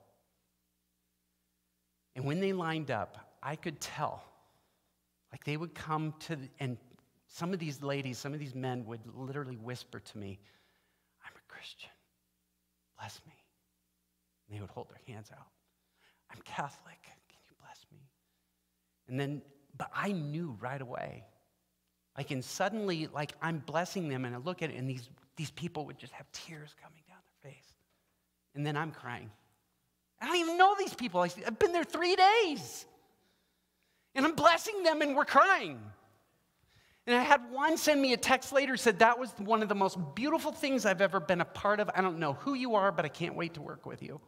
And when they lined up, I could tell, like they would come to, the, and some of these ladies, some of these men would literally whisper to me, I'm a Christian, bless me. And they would hold their hands out. I'm Catholic, can you bless me? And then, but I knew right away. Like, and suddenly, like, I'm blessing them, and I look at it, and these, these people would just have tears coming down their face. And then I'm crying. I don't even know these people. I, I've been there three days. And I'm blessing them, and we're crying. And I had one send me a text later, said, that was one of the most beautiful things I've ever been a part of. I don't know who you are, but I can't wait to work with you.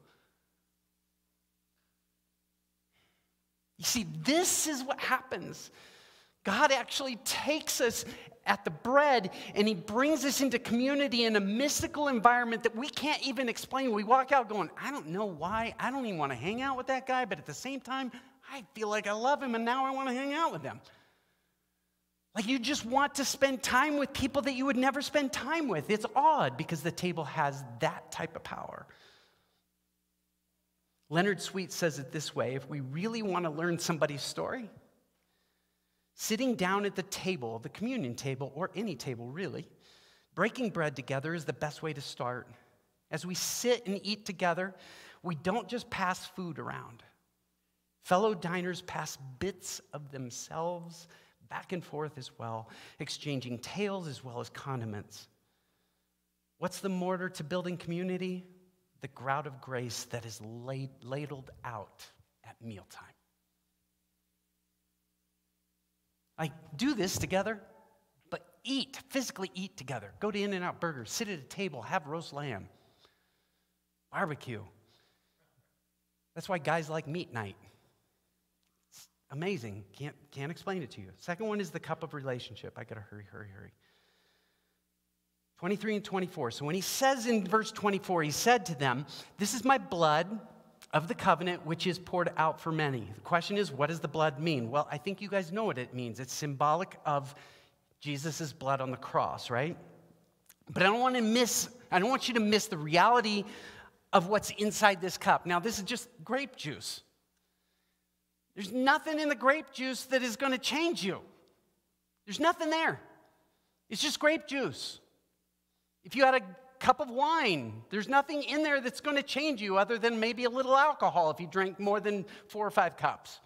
You see, this is what happens. God actually takes us at the bread and he brings us into community in a mystical environment that we can't even explain. We walk out going, I don't know why. I don't even want to hang out with that guy, but at the same time, I feel like I love him and now I want to hang out with him. Like you just want to spend time with people that you would never spend time with. It's odd because the table has that type of power. Leonard Sweet says it this way: if we really want to learn somebody's story, sitting down at the table, the communion table, or any table really, breaking bread together is the best way to start. As we sit and eat together, we don't just pass food around. Fellow diners pass bits of themselves back and forth as well, exchanging tales as well as condiments. What's the mortar to building community? The grout of grace that is laid, ladled out at mealtime. Like, do this together, but eat, physically eat together. Go to In-N-Out Burger, sit at a table, have roast lamb, barbecue. That's why guys like meat night. It's amazing. Can't, can't explain it to you. Second one is the cup of relationship. I got to hurry, hurry, hurry. twenty-three and twenty-four. So when he says in verse twenty-four, he said to them, this is my blood of the covenant, which is poured out for many. The question is, what does the blood mean? Well, I think you guys know what it means. It's symbolic of Jesus' blood on the cross, right? But I don't want to miss, I don't want you to miss the reality of what's inside this cup. Now, this is just grape juice. There's nothing in the grape juice that is going to change you. There's nothing there. It's just grape juice. If you had a cup of wine, there's nothing in there that's going to change you other than maybe a little alcohol if you drink more than four or five cups.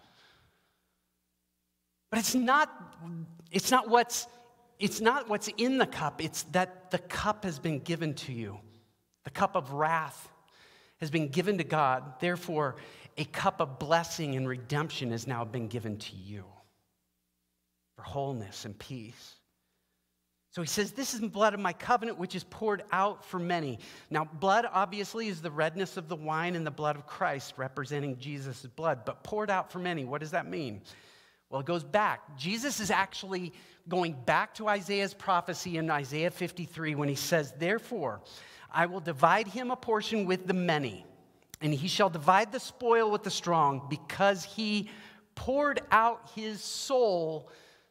But it's not, it's not what's, it's not what's in the cup. It's that the cup has been given to you. The cup of wrath has been given to God. Therefore, a cup of blessing and redemption has now been given to you for wholeness and peace. So he says, this is the blood of my covenant, which is poured out for many. Now, blood obviously is the redness of the wine and the blood of Christ, representing Jesus' blood. But poured out for many, what does that mean? Well, it goes back. Jesus is actually going back to Isaiah's prophecy in Isaiah fifty-three when he says, therefore, I will divide him a portion with the many, and he shall divide the spoil with the strong, because he poured out his soul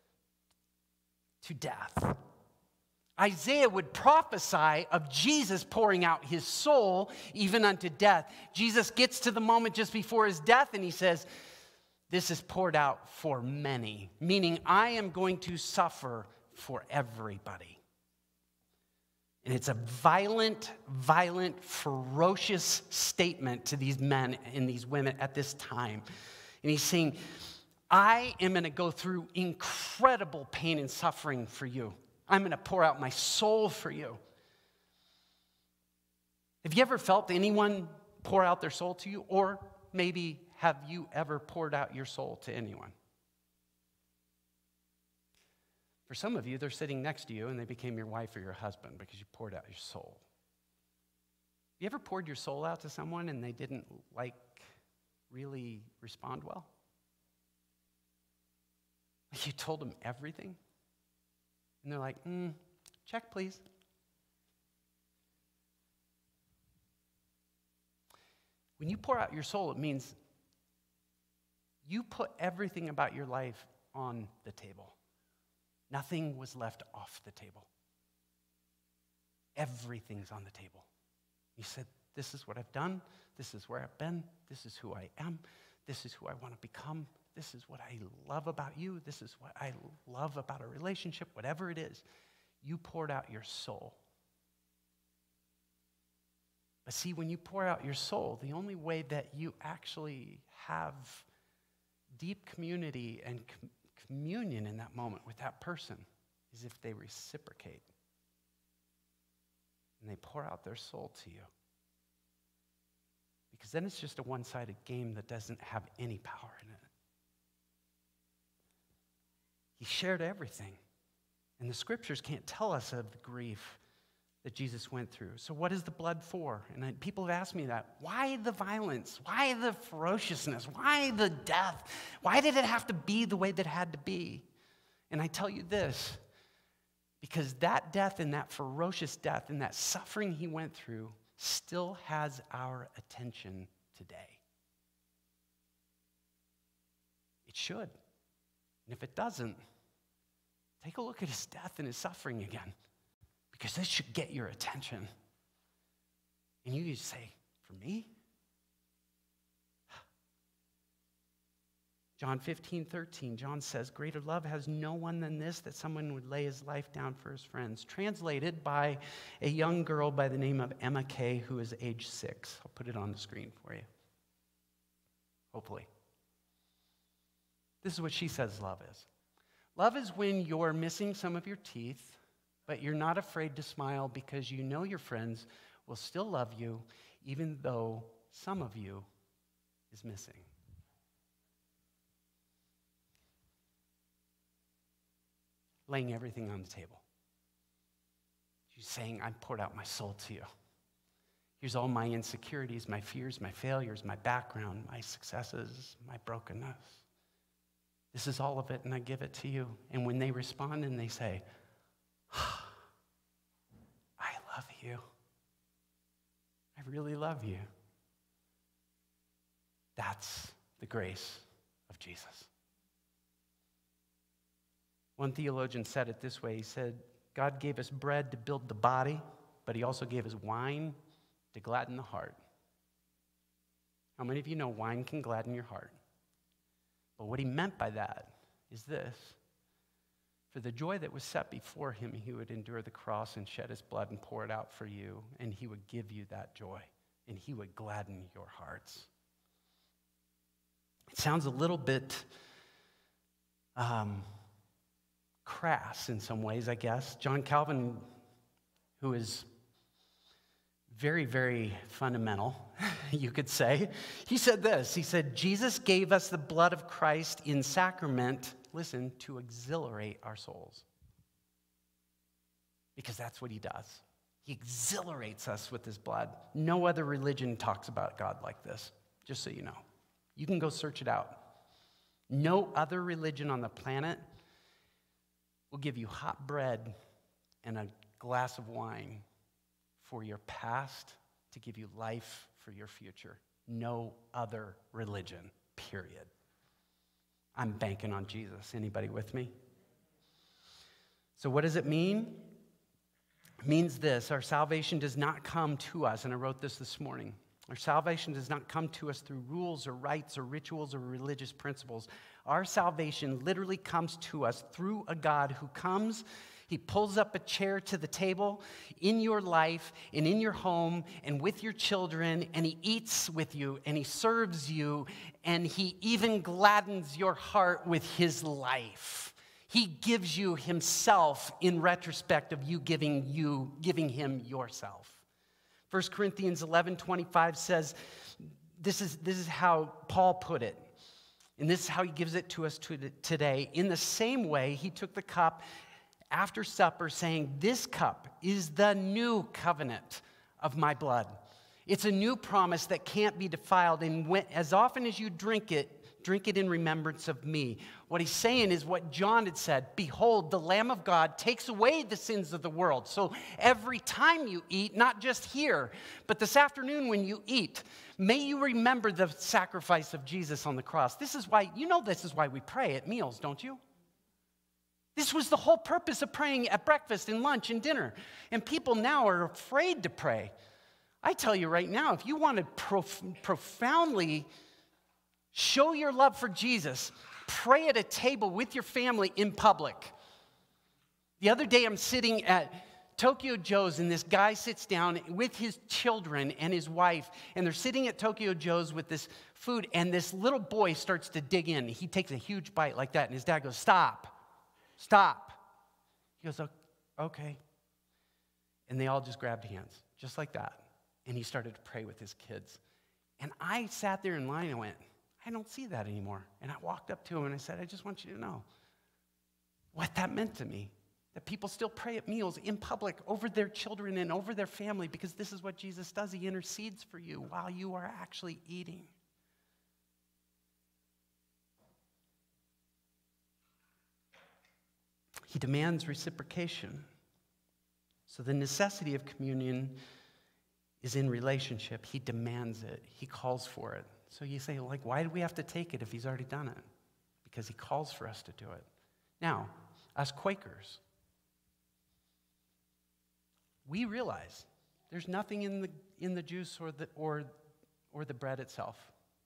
to death. Isaiah would prophesy of Jesus pouring out his soul even unto death. Jesus gets to the moment just before his death and he says, this is poured out for many, meaning I am going to suffer for everybody. And it's a violent, violent, ferocious statement to these men and these women at this time. And he's saying, I am going to go through incredible pain and suffering for you. I'm going to pour out my soul for you. Have you ever felt anyone pour out their soul to you? Or maybe have you ever poured out your soul to anyone? For some of you, they're sitting next to you and they became your wife or your husband because you poured out your soul. You ever poured your soul out to someone and they didn't, like, really respond well? You told them everything? And they're like, mm, check, please. When you pour out your soul, it means you put everything about your life on the table. Nothing was left off the table. Everything's on the table. You said, this is what I've done. This is where I've been. This is who I am. This is who I want to become. This is what I love about you. This is what I love about a relationship, whatever it is. You poured out your soul. But see, when you pour out your soul, the only way that you actually have deep community and com- communion in that moment with that person is if they reciprocate. And they pour out their soul to you. Because then it's just a one-sided game that doesn't have any power in it. He shared everything. And the scriptures can't tell us of the grief that Jesus went through. So what is the blood for? And I, people have asked me that. Why the violence? Why the ferociousness? Why the death? Why did it have to be the way that it had to be? And I tell you this, because that death and that ferocious death and that suffering he went through still has our attention today. It should. And if it doesn't, take a look at his death and his suffering again. Because this should get your attention. And you just say, for me? John fifteen, thirteen, John says, greater love has no one than this, that someone would lay his life down for his friends. Translated by a young girl by the name of Emma Kay, who is age six. I'll put it on the screen for you. Hopefully. This is what she says love is. Love is when you're missing some of your teeth, but you're not afraid to smile because you know your friends will still love you even though some of you is missing. Laying everything on the table. She's saying, I poured out my soul to you. Here's all my insecurities, my fears, my failures, my background, my successes, my brokenness. This is all of it, and I give it to you. And when they respond and they say, I love you. I really love you. That's the grace of Jesus. One theologian said it this way. He said, God gave us bread to build the body, but he also gave us wine to gladden the heart. How many of you know wine can gladden your heart? But what he meant by that is this. For the joy that was set before him, he would endure the cross and shed his blood and pour it out for you, and he would give you that joy, and he would gladden your hearts. It sounds a little bit um, crass in some ways, I guess. John Calvin, who is very, very fundamental, you could say, he said this. He said, Jesus gave us the blood of Christ in sacrament, listen, to exhilarate our souls. Because that's what he does. He exhilarates us with his blood. No other religion talks about God like this, just so you know. You can go search it out. No other religion on the planet will give you hot bread and a glass of wine for your past to give you life for your future. No other religion, period. I'm banking on Jesus. Anybody with me? So what does it mean? It means this. Our salvation does not come to us, and I wrote this this morning. Our salvation does not come to us through rules or rites or rituals or religious principles. Our salvation literally comes to us through a God who comes, he pulls up a chair to the table in your life and in your home and with your children, and he eats with you and he serves you, and he even gladdens your heart with his life. He gives you himself in retrospect of you giving you, giving him yourself. First Corinthians eleven twenty-five says, this is, this is how Paul put it, and this is how he gives it to us today. In the same way, he took the cup after supper, saying, this cup is the new covenant of my blood. It's a new promise that can't be defiled, and when, as often as you drink it, Drink it in remembrance of me. What he's saying is what John had said. Behold, the Lamb of God takes away the sins of the world. So every time you eat, not just here, but this afternoon when you eat, may you remember the sacrifice of Jesus on the cross. This is why, you know this is why we pray at meals, don't you? This was the whole purpose of praying at breakfast and lunch and dinner. And people now are afraid to pray. I tell you right now, if you want to prof- profoundly show your love for Jesus, pray at a table with your family in public. The other day I'm sitting at Tokyo Joe's and this guy sits down with his children and his wife, and they're sitting at Tokyo Joe's with this food, and this little boy starts to dig in. He takes a huge bite like that, and his dad goes, stop, stop. He goes, okay. And they all just grabbed hands, just like that. And he started to pray with his kids. And I sat there in line and went, I don't see that anymore. And I walked up to him and I said, I just want you to know what that meant to me. That people still pray at meals in public over their children and over their family, because this is what Jesus does. He intercedes for you while you are actually eating. He demands reciprocation. So the necessity of communion is in relationship. He demands it. He calls for it. So you say, like, why do we have to take it if he's already done it? Because he calls for us to do it. Now, as Quakers, we realize there's nothing in the in the juice or the or or the bread itself.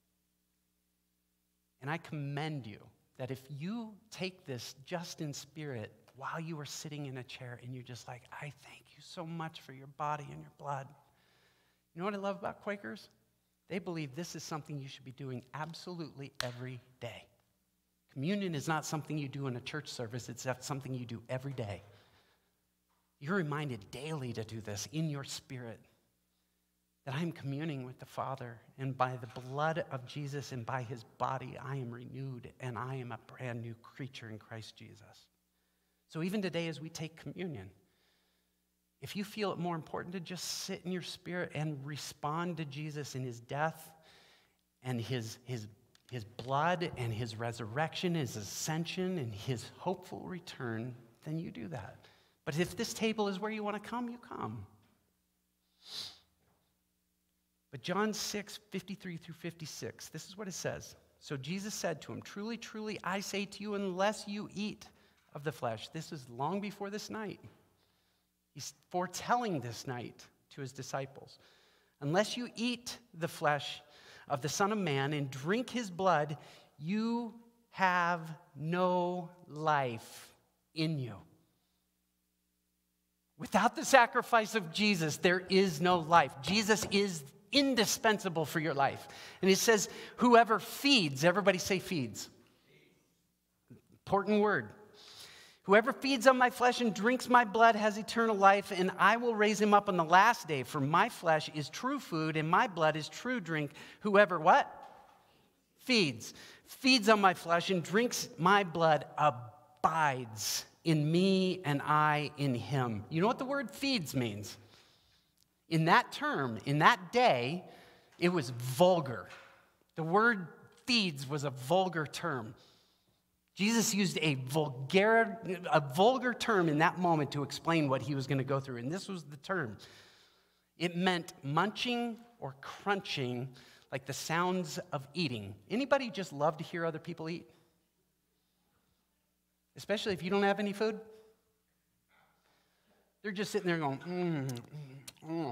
And I commend you that if you take this just in spirit while you are sitting in a chair and you're just like, I thank you so much for your body and your blood. You know what I love about Quakers? They believe this is something you should be doing absolutely every day. Communion is not something you do in a church service. It's something you do every day. You're reminded daily to do this in your spirit, that I am communing with the Father, and by the blood of Jesus and by his body, I am renewed, and I am a brand new creature in Christ Jesus. So even today as we take communion, if you feel it more important to just sit in your spirit and respond to Jesus in his death and his, his, his blood and his resurrection, his ascension and his hopeful return, then you do that. But if this table is where you want to come, you come. But John six, fifty-three through fifty-six, this is what it says. So Jesus said to him, truly, truly, I say to you, unless you eat of the flesh, this is long before this night. He's foretelling this night to his disciples. Unless you eat the flesh of the Son of Man and drink his blood, you have no life in you. Without the sacrifice of Jesus, there is no life. Jesus is indispensable for your life. And it says, whoever feeds, everybody say feeds. Important word. Whoever feeds on my flesh and drinks my blood has eternal life, and I will raise him up on the last day. For my flesh is true food, and my blood is true drink. Whoever what? Feeds. Feeds on my flesh and drinks my blood abides in me, and I in him. You know what the word feeds means? In that term, in that day, it was vulgar. The word feeds was a vulgar term. Jesus used a vulgar, a vulgar term in that moment to explain what he was going to go through, and this was the term. It meant munching or crunching, like the sounds of eating. Anybody just love to hear other people eat? Especially if you don't have any food? They're just sitting there going, mm, mm,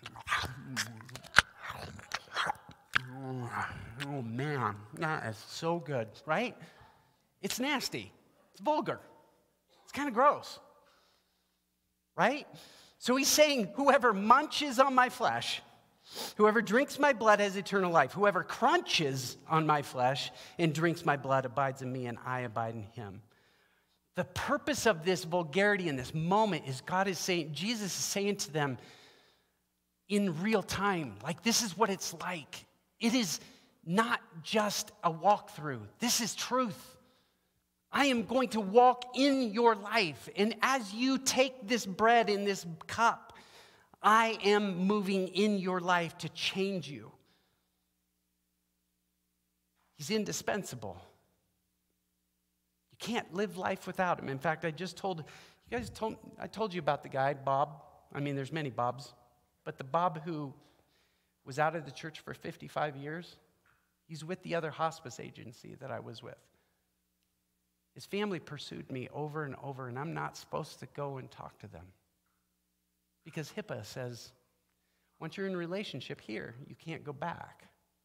mm. Oh man, that is so good, right? It's nasty. It's vulgar. It's kind of gross. Right? So he's saying, whoever munches on my flesh, whoever drinks my blood has eternal life. Whoever crunches on my flesh and drinks my blood abides in me, and I abide in him. The purpose of this vulgarity in this moment is God is saying, Jesus is saying to them in real time, like, this is what it's like. It is not just a walkthrough. This is truth. I am going to walk in your life. And as you take this bread in this cup, I am moving in your life to change you. He's indispensable. You can't live life without him. In fact, I just told, you guys told, I told you about the guy, Bob. I mean, there's many Bobs, but the Bob who was out of the church for fifty-five years, he's with the other hospice agency that I was with. His family pursued me over and over, and I'm not supposed to go and talk to them. Because HIPAA says, once you're in a relationship here, you can't go back.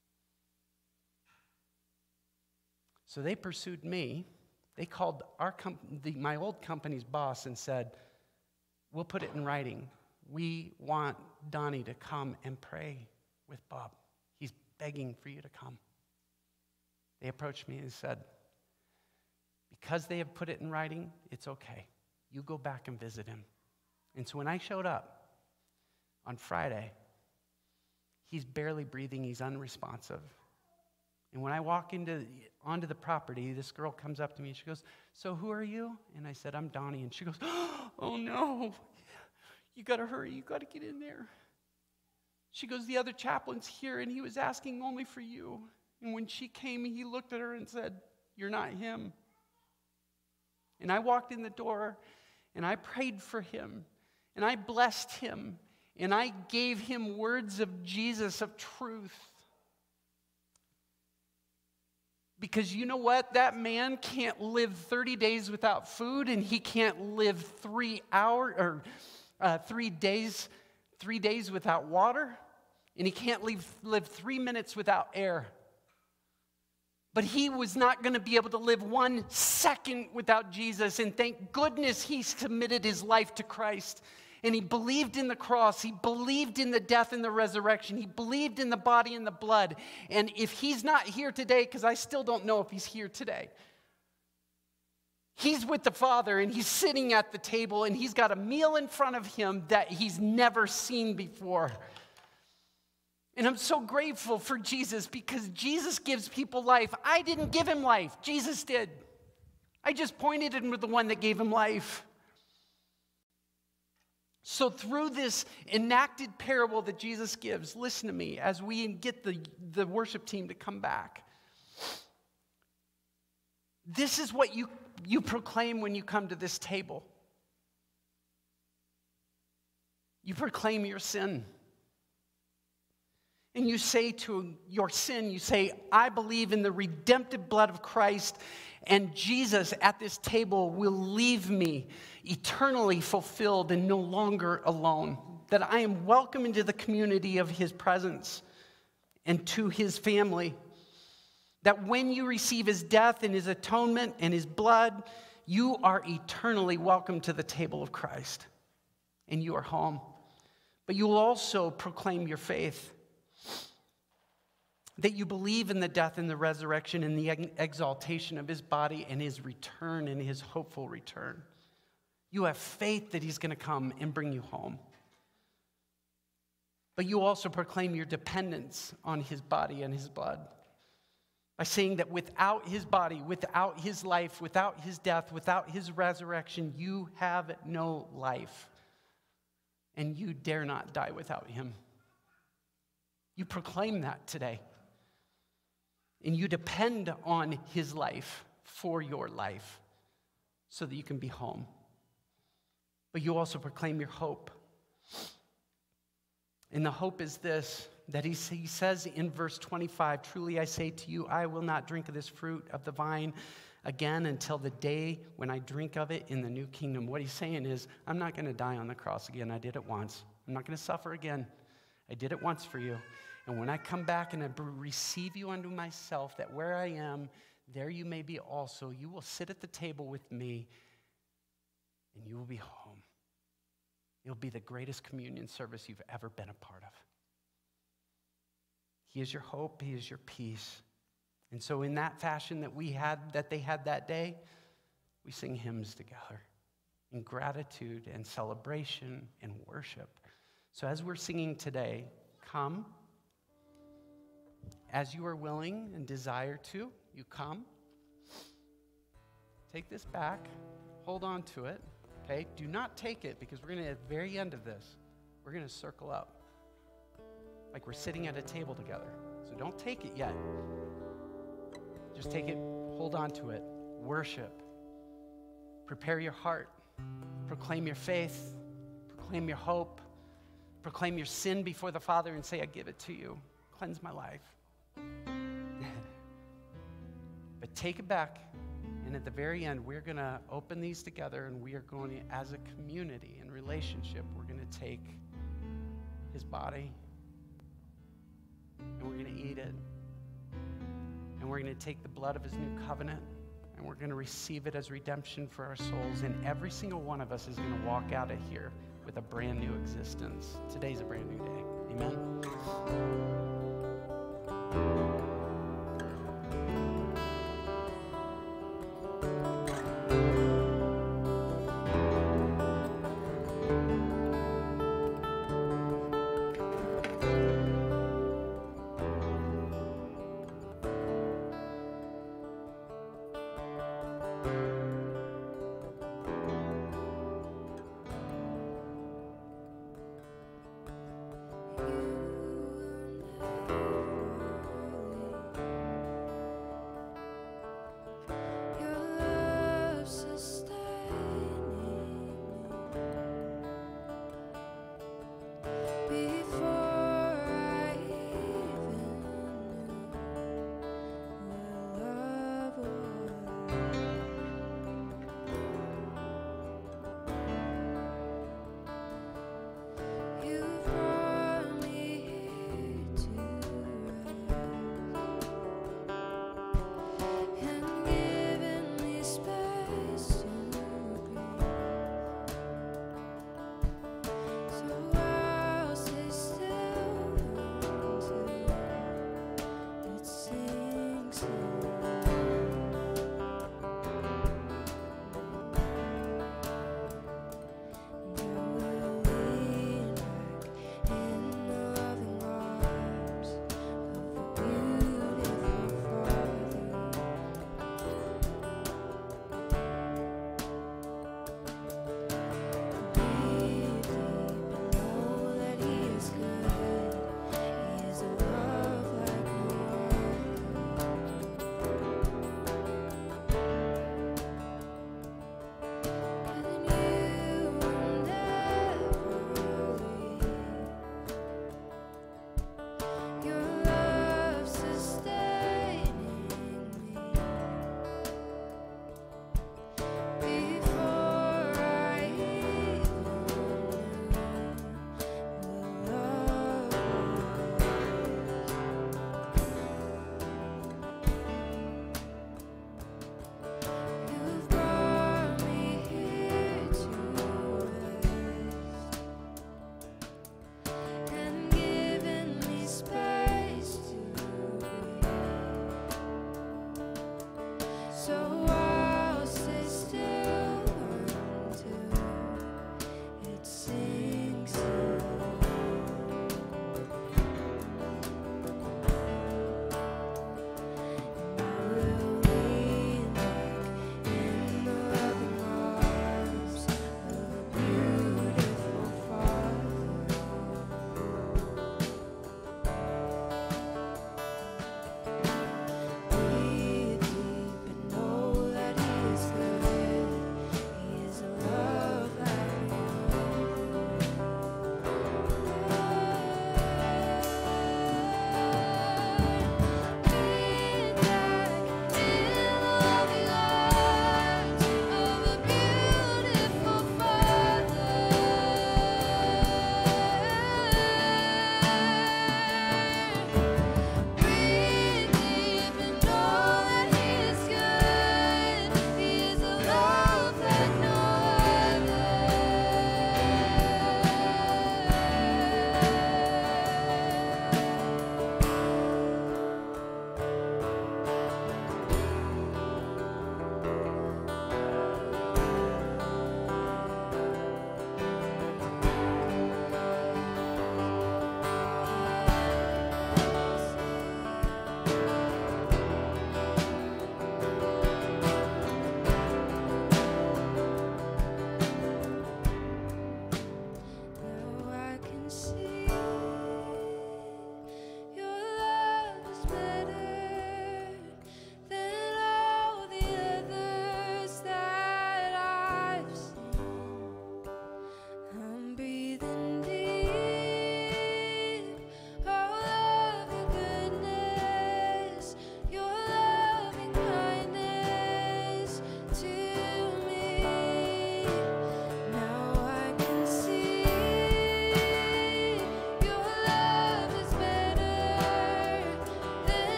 So they pursued me. They called our com- the, my old company's boss and said, we'll put it in writing. We want Donnie to come and pray with Bob. He's begging for you to come. They approached me and said, because they have put it in writing, it's okay. You go back and visit him. And so when I showed up on Friday, he's barely breathing, he's unresponsive. And when I walk into onto the property, this girl comes up to me and she goes, so who are you? And I said, I'm Donnie. And she goes, oh no, you gotta hurry, you gotta get in there. She goes, the other chaplain's here and he was asking only for you. And when she came, he looked at her and said, you're not him. And I walked in the door and I prayed for him and I blessed him and I gave him words of Jesus, of truth. Because you know what? That man can't live thirty days without food, and he can't live three hours or uh, three days, three days without water, and he can't live, live three minutes without air. But he was not going to be able to live one second without Jesus, and thank goodness he submitted his life to Christ. And he believed in the cross. He believed in the death and the resurrection. He believed in the body and the blood. And if he's not here today, because I still don't know if he's here today, he's with the Father and he's sitting at the table and he's got a meal in front of him that he's never seen before. And I'm so grateful for Jesus because Jesus gives people life. I didn't give him life. Jesus did. I just pointed him to the one that gave him life. So through this enacted parable that Jesus gives, listen to me as we get the, the worship team to come back. This is what you, you proclaim when you come to this table. You proclaim your sin. And you say to your sin, you say, I believe in the redemptive blood of Christ, and Jesus at this table will leave me eternally fulfilled and no longer alone. That I am welcome into the community of his presence and to his family. That when you receive his death and his atonement and his blood, you are eternally welcome to the table of Christ. And you are home. But you will also proclaim your faith. That you believe in the death and the resurrection and the exaltation of his body and his return and his hopeful return. You have faith that he's going to come and bring you home. But you also proclaim your dependence on his body and his blood by saying that without his body, without his life, without his death, without his resurrection, you have no life. And you dare not die without him. You proclaim that today. And you depend on his life for your life so that you can be home. But you also proclaim your hope. And the hope is this, that he, he says in verse twenty-five, truly I say to you, I will not drink of this fruit of the vine again until the day when I drink of it in the new kingdom. What he's saying is, I'm not going to die on the cross again. I did it once. I'm not going to suffer again. I did it once for you. And when I come back and I receive you unto myself, that where I am, there you may be also. You will sit at the table with me, and you will be home. It'll be the greatest communion service you've ever been a part of. He is your hope. He is your peace. And so in that fashion that we had, that they had that day, we sing hymns together in gratitude and celebration and worship. So as we're singing today, come. As you are willing and desire to, you come. Take this back. Hold on to it. Okay? Do not take it because we're going to, at the very end of this, we're going to circle up. Like we're sitting at a table together. So don't take it yet. Just take it, hold on to it, worship. Prepare your heart. Proclaim your faith. Proclaim your hope. Proclaim your sin before the Father and say, I give it to you. Cleanse my life. But take it back. And at the very end, we're going to open these together, and we are going to, as a community and relationship, we're going to take his body, and we're going to eat it. And we're going to take the blood of his new covenant, and we're going to receive it as redemption for our souls. And every single one of us is going to walk out of here with a brand new existence. Today's a brand new day. Amen? You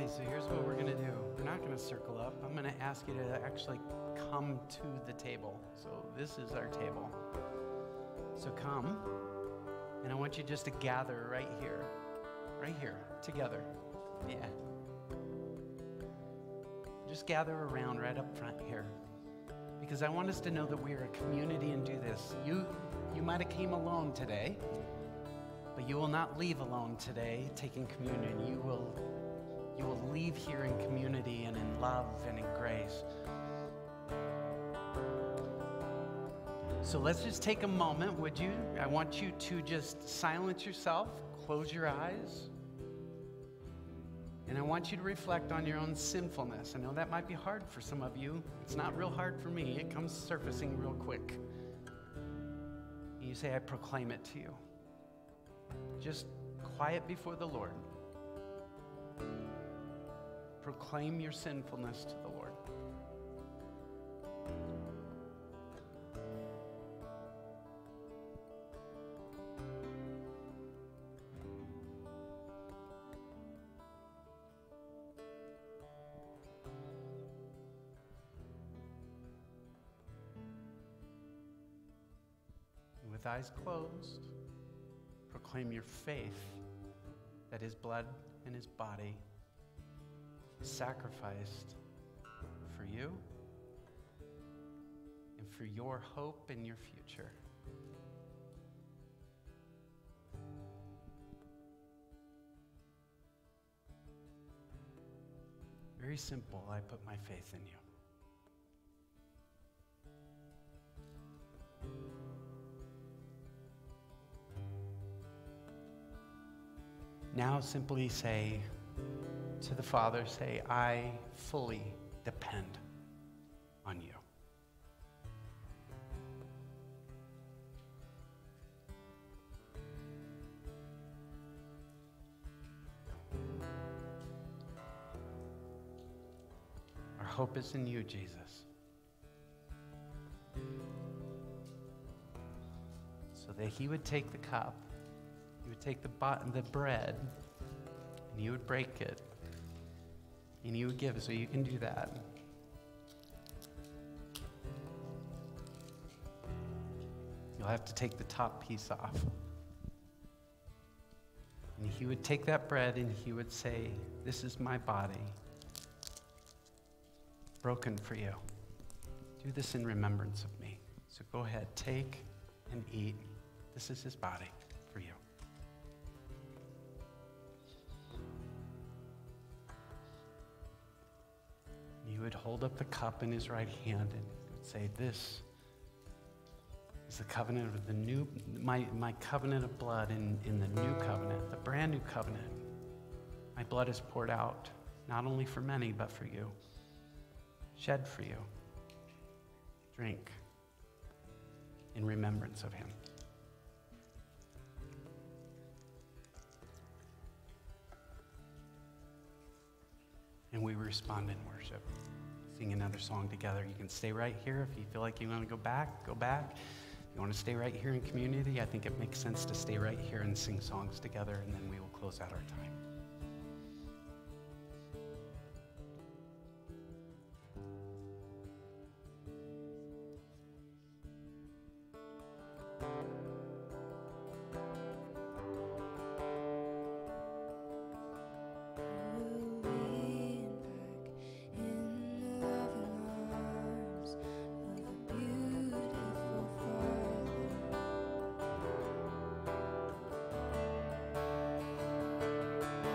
Okay, so here's what we're going to do. We're not going to circle up. I'm going to ask you to actually come to the table. So this is our table. So come, and I want you just to gather right here. Right here, together. Yeah. Just gather around right up front here. Because I want us to know that we are a community and do this. You, you might have came alone today, but you will not leave alone today taking communion. You will, you will leave here in community and in love and in grace. So let's just take a moment, would you? I want you to just silence yourself, close your eyes, and I want you to reflect on your own sinfulness. I know that might be hard for some of you. It's not real hard for me. It comes surfacing real quick. And you say, I proclaim it to you. Just quiet before the Lord. Proclaim your sinfulness to the Lord. With eyes closed, proclaim your faith that his blood and his body sacrificed for you and for your hope and your future. Very simple. I put my faith in you. Now simply say to the Father, say, I fully depend on you. Our hope is in you, Jesus. So that he would take the cup, he would take the, bo- the bread, and he would break it, and he would give it. So you can do that. You'll have to take the top piece off. And he would take that bread and he would say, this is my body, broken for you. Do this in remembrance of me. So go ahead, take and eat. This is his body for you. He would hold up the cup in his right hand and would say, this is the covenant of the new, my, my covenant of blood in, in the new covenant, the brand new covenant. My blood is poured out, not only for many, but for you, shed for you. Drink in remembrance of him. And we respond in worship. Sing another song together. You can stay right here. If you feel like you want to go back, go back. If you want to stay right here in community, I think it makes sense to stay right here and sing songs together, and then we will close out our time. We'll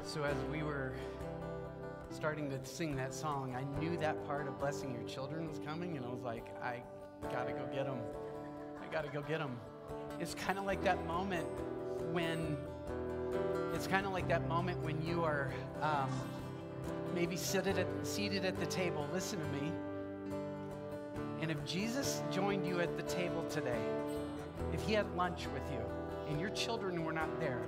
So as we were starting to sing that song, I knew that part of blessing your children was coming, and I was like, I gotta go get them. I gotta go get them. It's kind of like that moment when, it's kind of like that moment when you are um, maybe seated at, seated at the table. Listen to me. And if Jesus joined you at the table today, if he had lunch with you and your children were not there,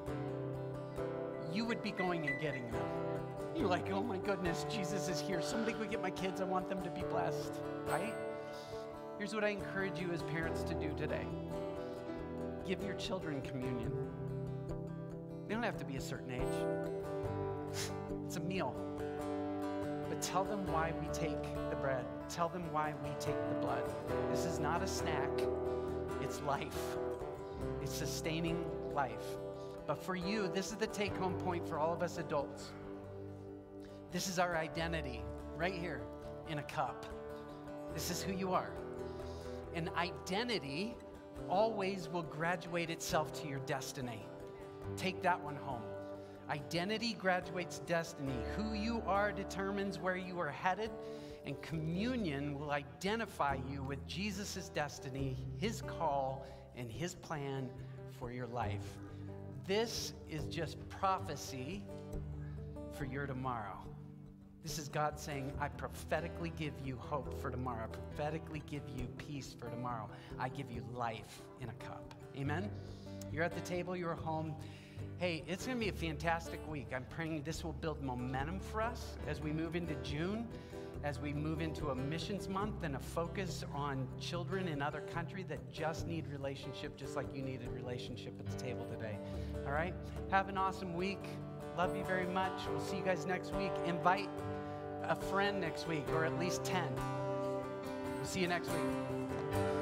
you would be going and getting them. You're like, oh my goodness, Jesus is here. Somebody go get my kids. I want them to be blessed, right? Here's what I encourage you as parents to do today. Give your children communion. They don't have to be a certain age. It's a meal. But tell them why we take the bread. Tell them why we take the blood. This is not a snack. It's life. It's sustaining life. But for you, this is the take-home point for all of us adults. This is our identity right here in a cup. This is who you are. And identity always will graduate itself to your destiny. Take that one home. Identity graduates destiny. Who you are determines where you are headed, and communion will identify you with Jesus' destiny, his call, and his plan for your life. This is just prophecy for your tomorrow. This is God saying, I prophetically give you hope for tomorrow. I prophetically give you peace for tomorrow. I give you life in a cup. Amen? You're at the table, you're home. Hey, it's going to be a fantastic week. I'm praying this will build momentum for us as we move into June, as we move into a missions month and a focus on children in other countries that just need relationship, just like you needed relationship at the table today. All right? Have an awesome week. Love you very much. We'll see you guys next week. Invite a friend next week, or at least ten. We'll see you next week.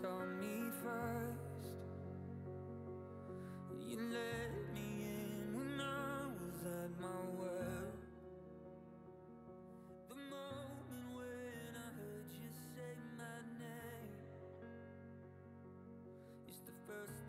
saw me first. You let me in when I was at my worst. The moment when I heard you say my name is the first